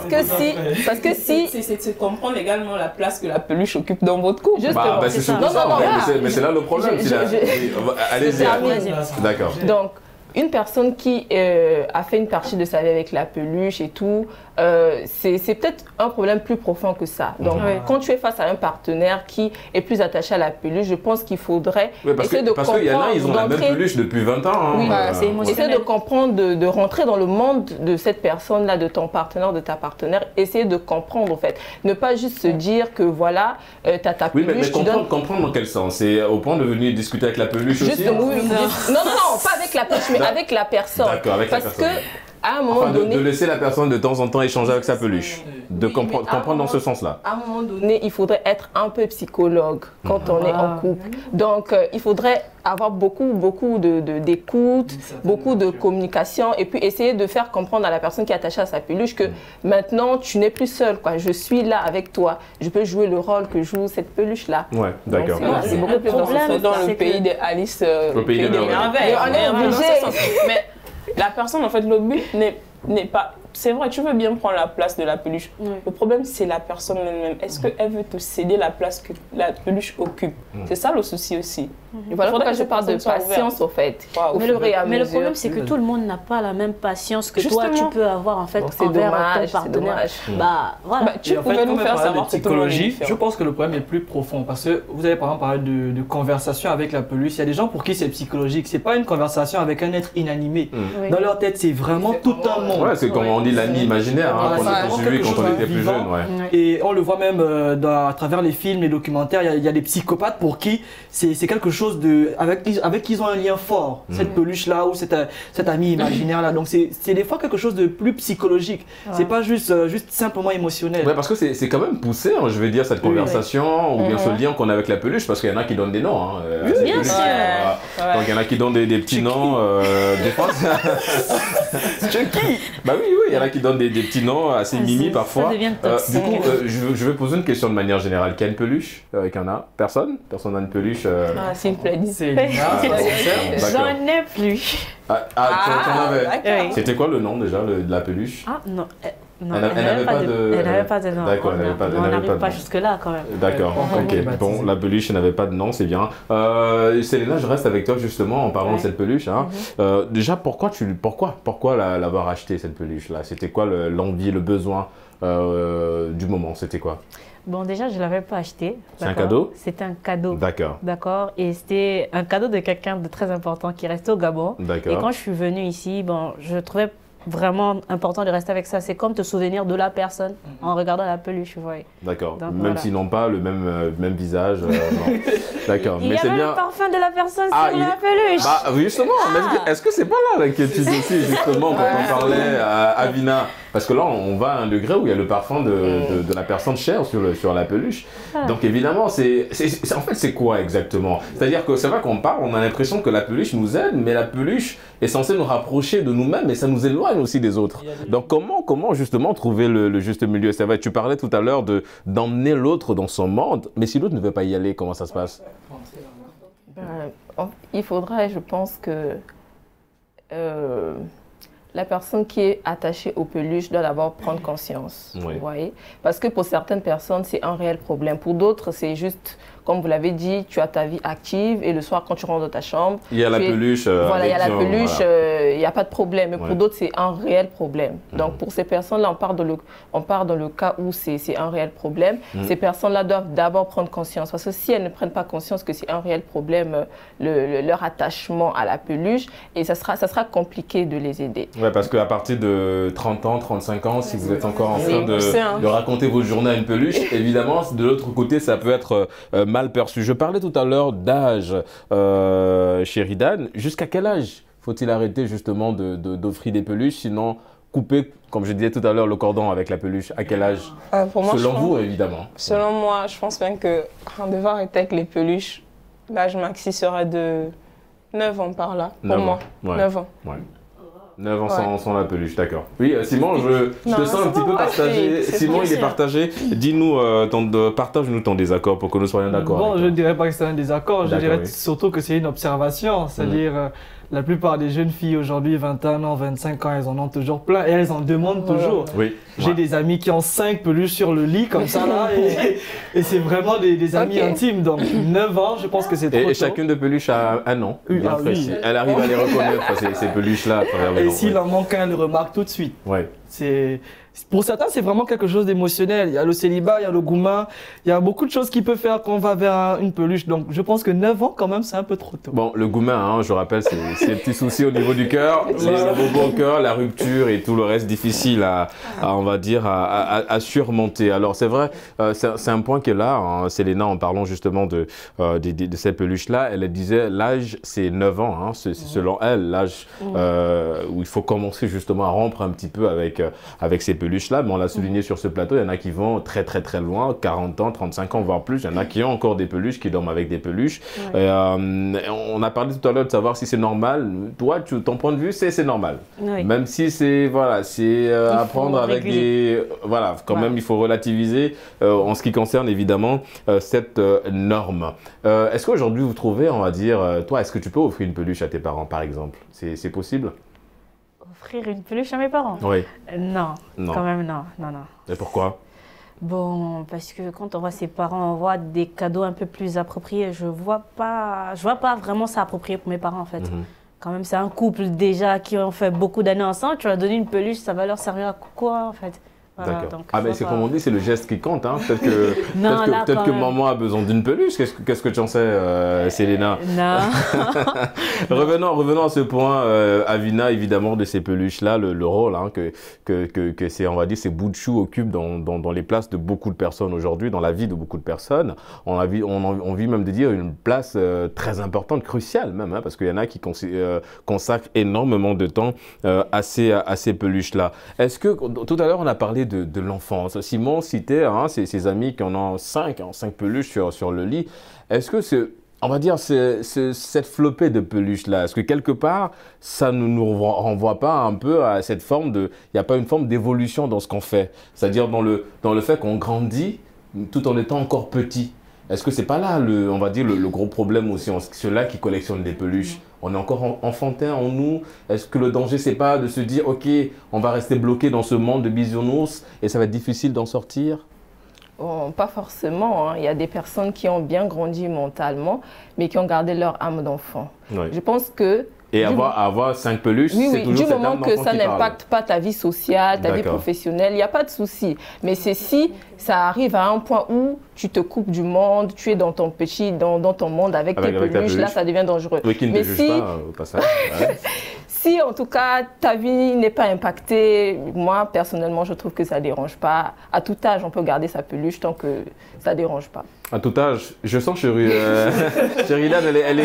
Parce que si... C'est comprendre également la place que la peluche occupe dans votre couple. Justement, c'est ça. Mais c'est là le problème. Allez-y. D'accord. Donc, une personne qui a fait une partie de sa vie avec la peluche et tout, c'est peut-être un problème plus profond que ça. Donc, quand tu es face à un partenaire qui est plus attaché à la peluche, je pense qu'il faudrait essayer de comprendre. Parce qu'il y en a, ils ont la même peluche depuis 20 ans. Hein. Oui, c'est émotionnel. Essayer de comprendre, de rentrer dans le monde de cette personne-là, de ton partenaire, de ta partenaire. Essayer de comprendre, en fait. Ne pas juste se dire que voilà, tu as ta peluche. Oui, mais comprendre dans quel sens? C'est au point de venir discuter avec la peluche aussi? Non, pas avec la peluche, mais avec la personne. D'accord, avec la personne. Parce que à un moment donné, de laisser la personne de temps en temps échanger avec sa peluche, de comprendre dans ce sens-là. À un moment donné, il faudrait être un peu psychologue quand on est en couple. Donc, il faudrait avoir beaucoup d'écoute, beaucoup de communication et puis essayer de faire comprendre à la personne qui est attachée à sa peluche que maintenant, tu n'es plus seul. Je suis là avec toi. Je peux jouer le rôle que joue cette peluche-là. Ouais, d'accord. C'est beaucoup plus dans le pays des Alice, le pays des merveilles. On est obligé. Mais la personne, en fait, le but n'est pas... C'est vrai, tu veux bien prendre la place de la peluche. Le problème, c'est la personne elle-même. Est-ce qu'elle veut te céder la place que la peluche occupe? C'est ça le souci aussi. Voilà pourquoi je parle de patience, au fait. Mais le problème, c'est que tout le monde n'a pas la même patience que toi, tu peux avoir, en fait, envers ton partenaire. Voilà. Tu pouvais nous faire savoir que psychologie, je pense que le problème est plus profond. Parce que vous avez par exemple parlé de conversation avec la peluche. Il y a des gens pour qui c'est psychologique. C'est pas une conversation avec un être inanimé. Dans leur tête, c'est vraiment tout un monde. Ouais, c'est comme on dit l'ami imaginaire, qu'on a tous vu quand on était plus jeune. Et on le voit même à travers les films, les documentaires, il y a des psychopathes pour qui c'est quelque chose avec qui ils ont un lien fort. Cette peluche-là ou cet ami imaginaire-là. Donc c'est des fois quelque chose de plus psychologique. C'est pas juste simplement émotionnel. Ouais, parce que c'est quand même poussé, hein, je vais dire, cette conversation ou bien ce lien qu'on a avec la peluche, parce qu'il y en a qui donnent des noms. Hein, bien sûr. Donc il y en a qui donnent des petits noms. Des fois, Chucky. Bah oui, il y en a qui donnent des petits noms assez mimi parfois. Du coup, je vais poser une question de manière générale. Qui a une peluche avec un A? Personne? Personne n'a une peluche? C'est une playlist. J'en ai plus. Tu en avais? C'était quoi le nom déjà de la peluche? Ah non. Non, elle n'avait pas de nom. D'accord, elle n'avait pas de nom. On n'arrive pas jusque-là quand même. D'accord, ok. Bon, la peluche n'avait pas de nom, c'est bien. Selena, je reste avec toi justement en parlant de cette peluche. Hein. Déjà, pourquoi l'avoir acheté cette peluche-là? C'était quoi l'envie, le besoin du moment? C'était quoi? Bon, déjà, je ne l'avais pas acheté. C'est un cadeau? C'était un cadeau. D'accord. D'accord. Et c'était un cadeau de quelqu'un de très important qui restait au Gabon. D'accord. Et quand je suis venue ici, bon, je trouvais vraiment important de rester avec ça. C'est comme te souvenir de la personne en regardant la peluche, vous voyez. D'accord. Même s'ils n'ont pas le même visage. D'accord. Il y avait le parfum de la personne sur la peluche. Bah, justement, est-ce que c'est pas là l'inquiétude aussi, justement, quand on parlait à Avina? Parce que là, on va à un degré où il y a le parfum de la personne chère sur la peluche. Donc évidemment, en fait, c'est quoi exactement? C'est-à-dire que c'est vrai qu'on parle, on a l'impression que la peluche nous aide, mais la peluche est censée nous rapprocher de nous-mêmes et ça nous éloigne aussi des autres. Donc comment justement trouver le juste milieu? C'est vrai, tu parlais tout à l'heure d'emmener l'autre dans son monde, mais si l'autre ne veut pas y aller, comment ça se passe? Il faudrait, je pense que la personne qui est attachée aux peluches doit d'abord prendre conscience, vous voyez? Parce que pour certaines personnes, c'est un réel problème. Pour d'autres, c'est juste, comme vous l'avez dit, tu as ta vie active et le soir, quand tu rentres dans ta chambre... Il y a la peluche. Voilà, il y a la peluche, il n'y a pas de problème. Mais pour d'autres, c'est un réel problème. Donc, pour ces personnes-là, on part dans le cas où c'est un réel problème. Ces personnes-là doivent d'abord prendre conscience. Parce que si elles ne prennent pas conscience que c'est un réel problème, leur attachement à la peluche, et ça sera compliqué de les aider. Ouais, parce qu'à partir de 30 ans, 35 ans, si vous êtes encore en train de raconter vos journées à une peluche, évidemment, de l'autre côté, ça peut être mal perçu. Je parlais tout à l'heure d'âge, Sheridan. Jusqu'à quel âge faut-il arrêter justement d'offrir des peluches, sinon couper, comme je disais tout à l'heure, le cordon avec la peluche? À quel âge? Selon vous, évidemment. Selon moi, je pense bien qu'on devrait arrêter avec les peluches. L'âge maxi serait de 9 ans par là, pour 9 moi. ans. Ouais. 9 ans. Ouais. 9 ans sans la peluche, d'accord. Oui, Simon, je te sens un petit peu partagé. Simon, il est partagé. Dis-nous, partage-nous ton désaccord pour que nous soyons d'accord. Bon, je ne dirais pas que c'est un désaccord, je dirais surtout que c'est une observation. C'est-à-dire, la plupart des jeunes filles aujourd'hui, 21 ans, 25 ans, elles en ont toujours plein et elles en demandent toujours. Oui. J'ai des amis qui ont 5 peluches sur le lit comme ça là et c'est vraiment des amis intimes. Donc 9 ans, je pense que c'est trop tôt. Et chacune de peluches a un an, bien précis. Elle arrive à les reconnaître, ces peluches-là à travers les Et s'il en manque un, elle le remarque tout de suite. Ouais. Pour certains, c'est vraiment quelque chose d'émotionnel. Il y a le célibat, il y a le gourmand, il y a beaucoup de choses qui peuvent faire qu'on va vers une peluche. Donc, je pense que 9 ans, quand même, c'est un peu trop tôt. Bon, le gourmand, je rappelle, c'est des petits soucis au niveau du cœur, les bobos au cœur, la rupture et tout le reste difficile on va dire, à surmonter. Alors, c'est vrai, c'est un point qui est là. Hein. Célena, en parlant justement de cette peluche-là, elle disait l'âge, c'est 9 ans. Hein. C'est selon elle, l'âge où il faut commencer justement à rompre un petit peu avec ces peluches-là, mais on l'a souligné sur ce plateau, il y en a qui vont très très très loin, 40 ans, 35 ans, voire plus. Il y en a qui ont encore des peluches, qui dorment avec des peluches. Ouais. On a parlé tout à l'heure de savoir si c'est normal. Toi, ton point de vue, c'est normal. Oui. Même si c'est à prendre avec des... Voilà, quand même, il faut relativiser en ce qui concerne évidemment cette norme. Est-ce qu'aujourd'hui, vous trouvez, on va dire, toi, est-ce que tu peux offrir une peluche à tes parents, par exemple? C'est possible? Offrir une peluche à mes parents? Oui. Non, quand même non. Et pourquoi? Bon, parce que quand on voit ses parents, on voit des cadeaux un peu plus appropriés. Je vois pas vraiment ça approprié pour mes parents en fait. Quand même, c'est un couple déjà qui ont fait beaucoup d'années ensemble. Tu leur donnes une peluche, ça va leur servir à quoi en fait? Voilà, d'accord. Mais c'est comme on dit, c'est le geste qui compte. Hein. Peut-être que maman a besoin d'une peluche. Qu'est-ce que tu en sais, Célena? Non. Revenons à ce point, Avina, évidemment, de ces peluches-là, le rôle que ces, on va dire, ces bouts de chou occupent dans les places de beaucoup de personnes aujourd'hui, dans la vie de beaucoup de personnes. On vit même de dire une place très importante, cruciale même, hein, parce qu'il y en a qui consacrent énormément de temps à ces peluches-là. Est-ce que, tout à l'heure, on a parlé de l'enfance. Simon citait ses amis qui en ont 5 peluches sur le lit. Est-ce que on va dire, cette flopée de peluches-là, est-ce que quelque part, ça ne nous renvoie pas un peu à cette forme il n'y a pas une forme d'évolution dans ce qu'on fait? C'est-à-dire dans le fait qu'on grandit tout en étant encore petit. Est-ce que c'est pas là, on va dire, le gros problème aussi, ceux-là qui collectionnent des peluches? On est encore enfantin en nous. Est-ce que le danger, c'est pas de se dire, ok, on va rester bloqué dans ce monde de bisounours et ça va être difficile d'en sortir? Bon, pas forcément. Hein. Il y a des personnes qui ont bien grandi mentalement, mais qui ont gardé leur âme d'enfant. Oui. Je pense que... Et avoir 5 peluches, c'est toujours cette âme d'enfant qui parle. Du moment que ça n'impacte pas ta vie sociale, ta vie professionnelle, il n'y a pas de souci. Mais c'est si ça arrive à un point où tu te coupes du monde, tu es dans ton monde avec tes peluches, là, ça devient dangereux. Oui, qui ne te juge pas au passage. Ouais. Si, en tout cas, ta vie n'est pas impactée, moi, personnellement, je trouve que ça ne dérange pas. À tout âge, on peut garder sa peluche tant que ça ne dérange pas. À tout âge, je sens Chérilane, elle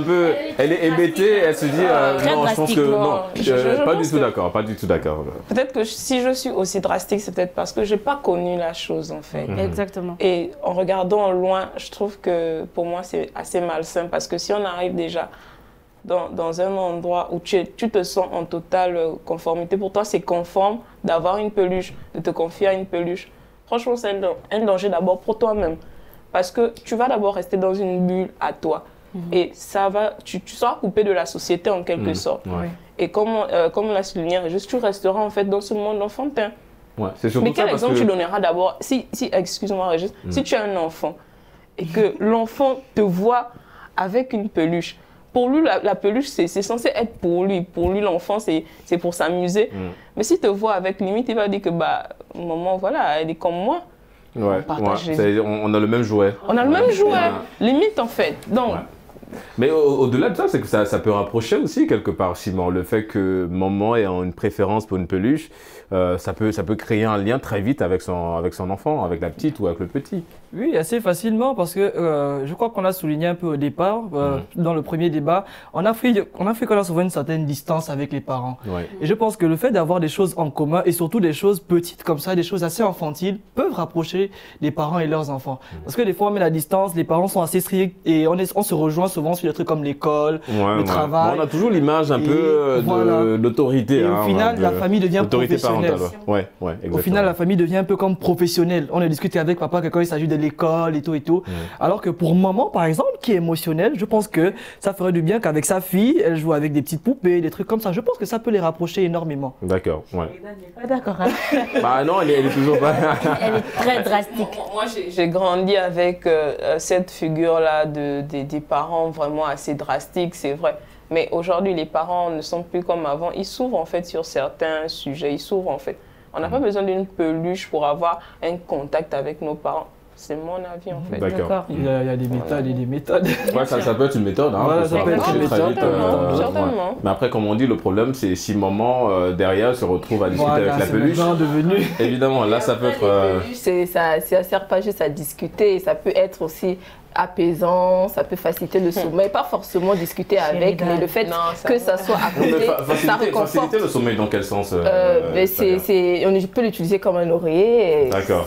est hébétée, elle se dit non, je pense que non, pas du tout d'accord. Peut-être que si je suis aussi drastique, c'est peut-être parce que je n'ai pas connu la chose en fait. Exactement. Et en regardant loin, je trouve que pour moi c'est assez malsain parce que si on arrive déjà dans un endroit où tu te sens en totale conformité, pour toi c'est conforme d'avoir une peluche, de te confier à une peluche. Franchement, c'est un danger d'abord pour toi-même. Parce que tu vas d'abord rester dans une bulle à toi. Et tu seras coupé de la société en quelque sorte. Ouais. Et comme on l'a souligné, tu resteras en fait dans ce monde enfantin. Ouais, mais quel exemple tu donneras d'abord, excuse-moi Régis, si tu as un enfant et que l'enfant te voit avec une peluche, pour lui, la peluche, c'est censé être pour lui. Pour lui, l'enfant, c'est pour s'amuser. Mais s'il te voit avec limite, il va dire que, maman, voilà, elle est comme moi. Ouais, on a le même jouet. On a le même jouet, limite, en fait. Donc, mais au-delà de ça, c'est que ça peut rapprocher aussi quelque part, Simon. Le fait que maman ait une préférence pour une peluche, ça peut créer un lien très vite avec son enfant, avec la petite ou avec le petit. Oui, assez facilement parce que je crois qu'on a souligné un peu au départ, dans le premier débat, on a fait qu'on a souvent une certaine distance avec les parents. Ouais. Et je pense que le fait d'avoir des choses en commun et surtout des choses petites comme ça, des choses assez infantiles, peuvent rapprocher les parents et leurs enfants. Parce que des fois on met la distance, les parents sont assez stricts et on se rejoint souvent sur des trucs comme l'école, le travail. Bon, on a toujours l'image un peu de l'autorité. Et au final, la famille devient professionnelle. Au final, la famille devient un peu comme professionnelle. On a discuté avec papa que quand il s'agit de l'école et tout. Alors que pour maman, par exemple, qui est émotionnelle, je pense que ça ferait du bien qu'avec sa fille, elle joue avec des petites poupées, des trucs comme ça. Je pense que ça peut les rapprocher énormément. D'accord, Elle n'est pas d'accord. Hein? Bah non, elle est toujours pas... Elle est très drastique. Moi, j'ai grandi avec cette figure-là des parents vraiment assez drastiques, c'est vrai. Mais aujourd'hui, les parents ne sont plus comme avant. Ils s'ouvrent en fait sur certains sujets. Ils s'ouvrent en fait. On n'a pas besoin d'une peluche pour avoir un contact avec nos parents. C'est mon avis en fait. D'accord. Il y a des méthodes et des méthodes. Ouais, ça peut être une méthode. Hein, voilà, ça peut être une méthode. Certainement. Mais après, comme on dit, le problème, c'est si maman, derrière, se retrouve à discuter avec la peluche. Évidemment, là, ça peut être... Ça ne sert pas juste à discuter. Ça peut être aussi apaisant, ça peut faciliter le sommeil, pas forcément discuter avec, mais le fait que ça soit à côté, ça réconforte. Faciliter le sommeil dans quel sens on peut l'utiliser comme un oreiller. D'accord.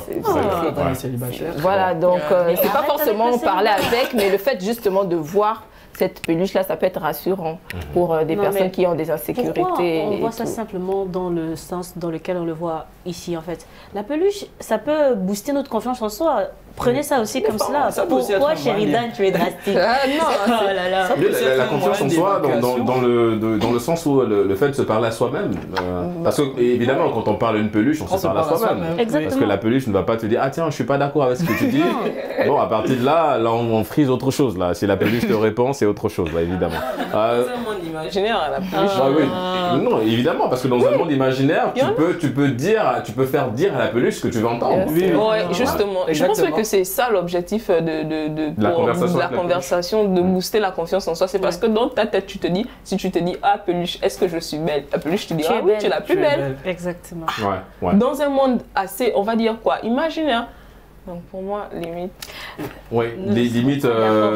Voilà, donc c'est pas forcément parler avec, mais le fait justement de voir cette peluche-là, ça peut être rassurant pour des personnes qui ont des insécurités. On voit ça simplement dans le sens dans lequel on le voit ici en fait. La peluche, ça peut booster notre confiance en soi. Prenez ça aussi comme cela. Pourquoi, Sheridan, tu es drastique? Non, la confiance en soi dans le sens où le fait de se parler à soi-même. Parce que, évidemment, quand on parle à une peluche, on se parle à soi-même. Parce que la peluche ne va pas te dire « Ah tiens, je suis pas d'accord avec ce que tu dis. » Bon, à partir de là, on frise autre chose. Là. Si la peluche te répond, c'est autre chose, là, évidemment. C'est un monde imaginaire, la peluche. Oui. Non, évidemment, parce que dans un monde imaginaire, tu peux faire dire à la peluche ce que tu veux entendre. Oui, justement. Je pense que c'est ça l'objectif de la conversation, de booster la confiance en soi. C'est parce que dans ta tête, si tu te dis ah peluche, est-ce que je suis belle? La peluche te dit ah oui, tu es la plus belle. Exactement. Dans un monde assez, on va dire quoi, imaginaire. Donc pour moi, limite. Oui, les limites,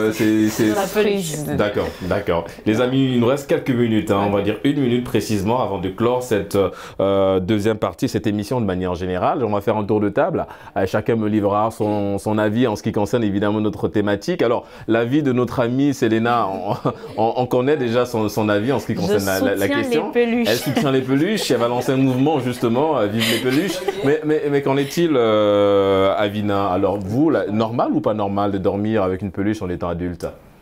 c'est... D'accord. Les amis, il nous reste quelques minutes, on va dire 1 minute précisément avant de clore cette deuxième partie, cette émission de manière générale. On va faire un tour de table. Chacun me livrera son avis en ce qui concerne évidemment notre thématique. Alors, l'avis de notre amie Selena, on connaît déjà son avis en ce qui concerne la question. Elle soutient les peluches. Elle va lancer un mouvement justement, vive les peluches. Mais qu'en est-il, Avina? Alors vous, normal ou pas normal de dormir avec une peluche en étant adulte?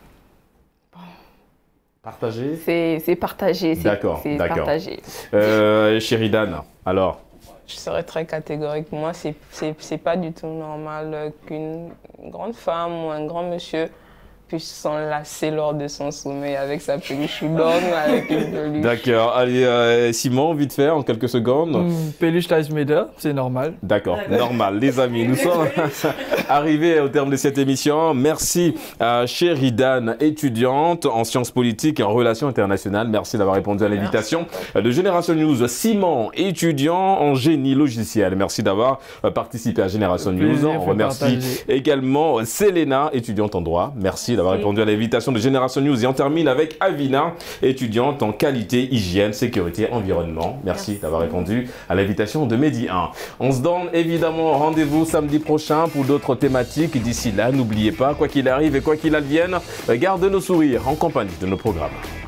Partagé? C'est partagé. D'accord. Partagé. Sheridan, alors? Je serais très catégorique. Moi, c'est pas du tout normal qu'une grande femme ou un grand monsieur puisse s'enlacer lors de son sommeil avec sa peluche ou dormir avec une peluche. D'accord. Allez, Simon, vite fait, en quelques secondes. Peluche Life Matter, c'est normal. D'accord, normal. Les amis, nous sommes arrivés au terme de cette émission. Merci à Sheridan, étudiante en sciences politiques et en relations internationales. Merci d'avoir répondu à l'invitation de Génération News. Simon, étudiant en génie logiciel. Merci d'avoir participé à Génération News. On remercie également Selena, étudiante en droit. Merci d'avoir répondu à l'invitation de Génération News. Et on termine avec Avina, étudiante en qualité, hygiène, sécurité, environnement. Merci d'avoir répondu à l'invitation de Medi 1. On se donne évidemment rendez-vous samedi prochain pour d'autres thématiques. D'ici là, n'oubliez pas, quoi qu'il arrive et quoi qu'il advienne, garde nos sourires en compagnie de nos programmes.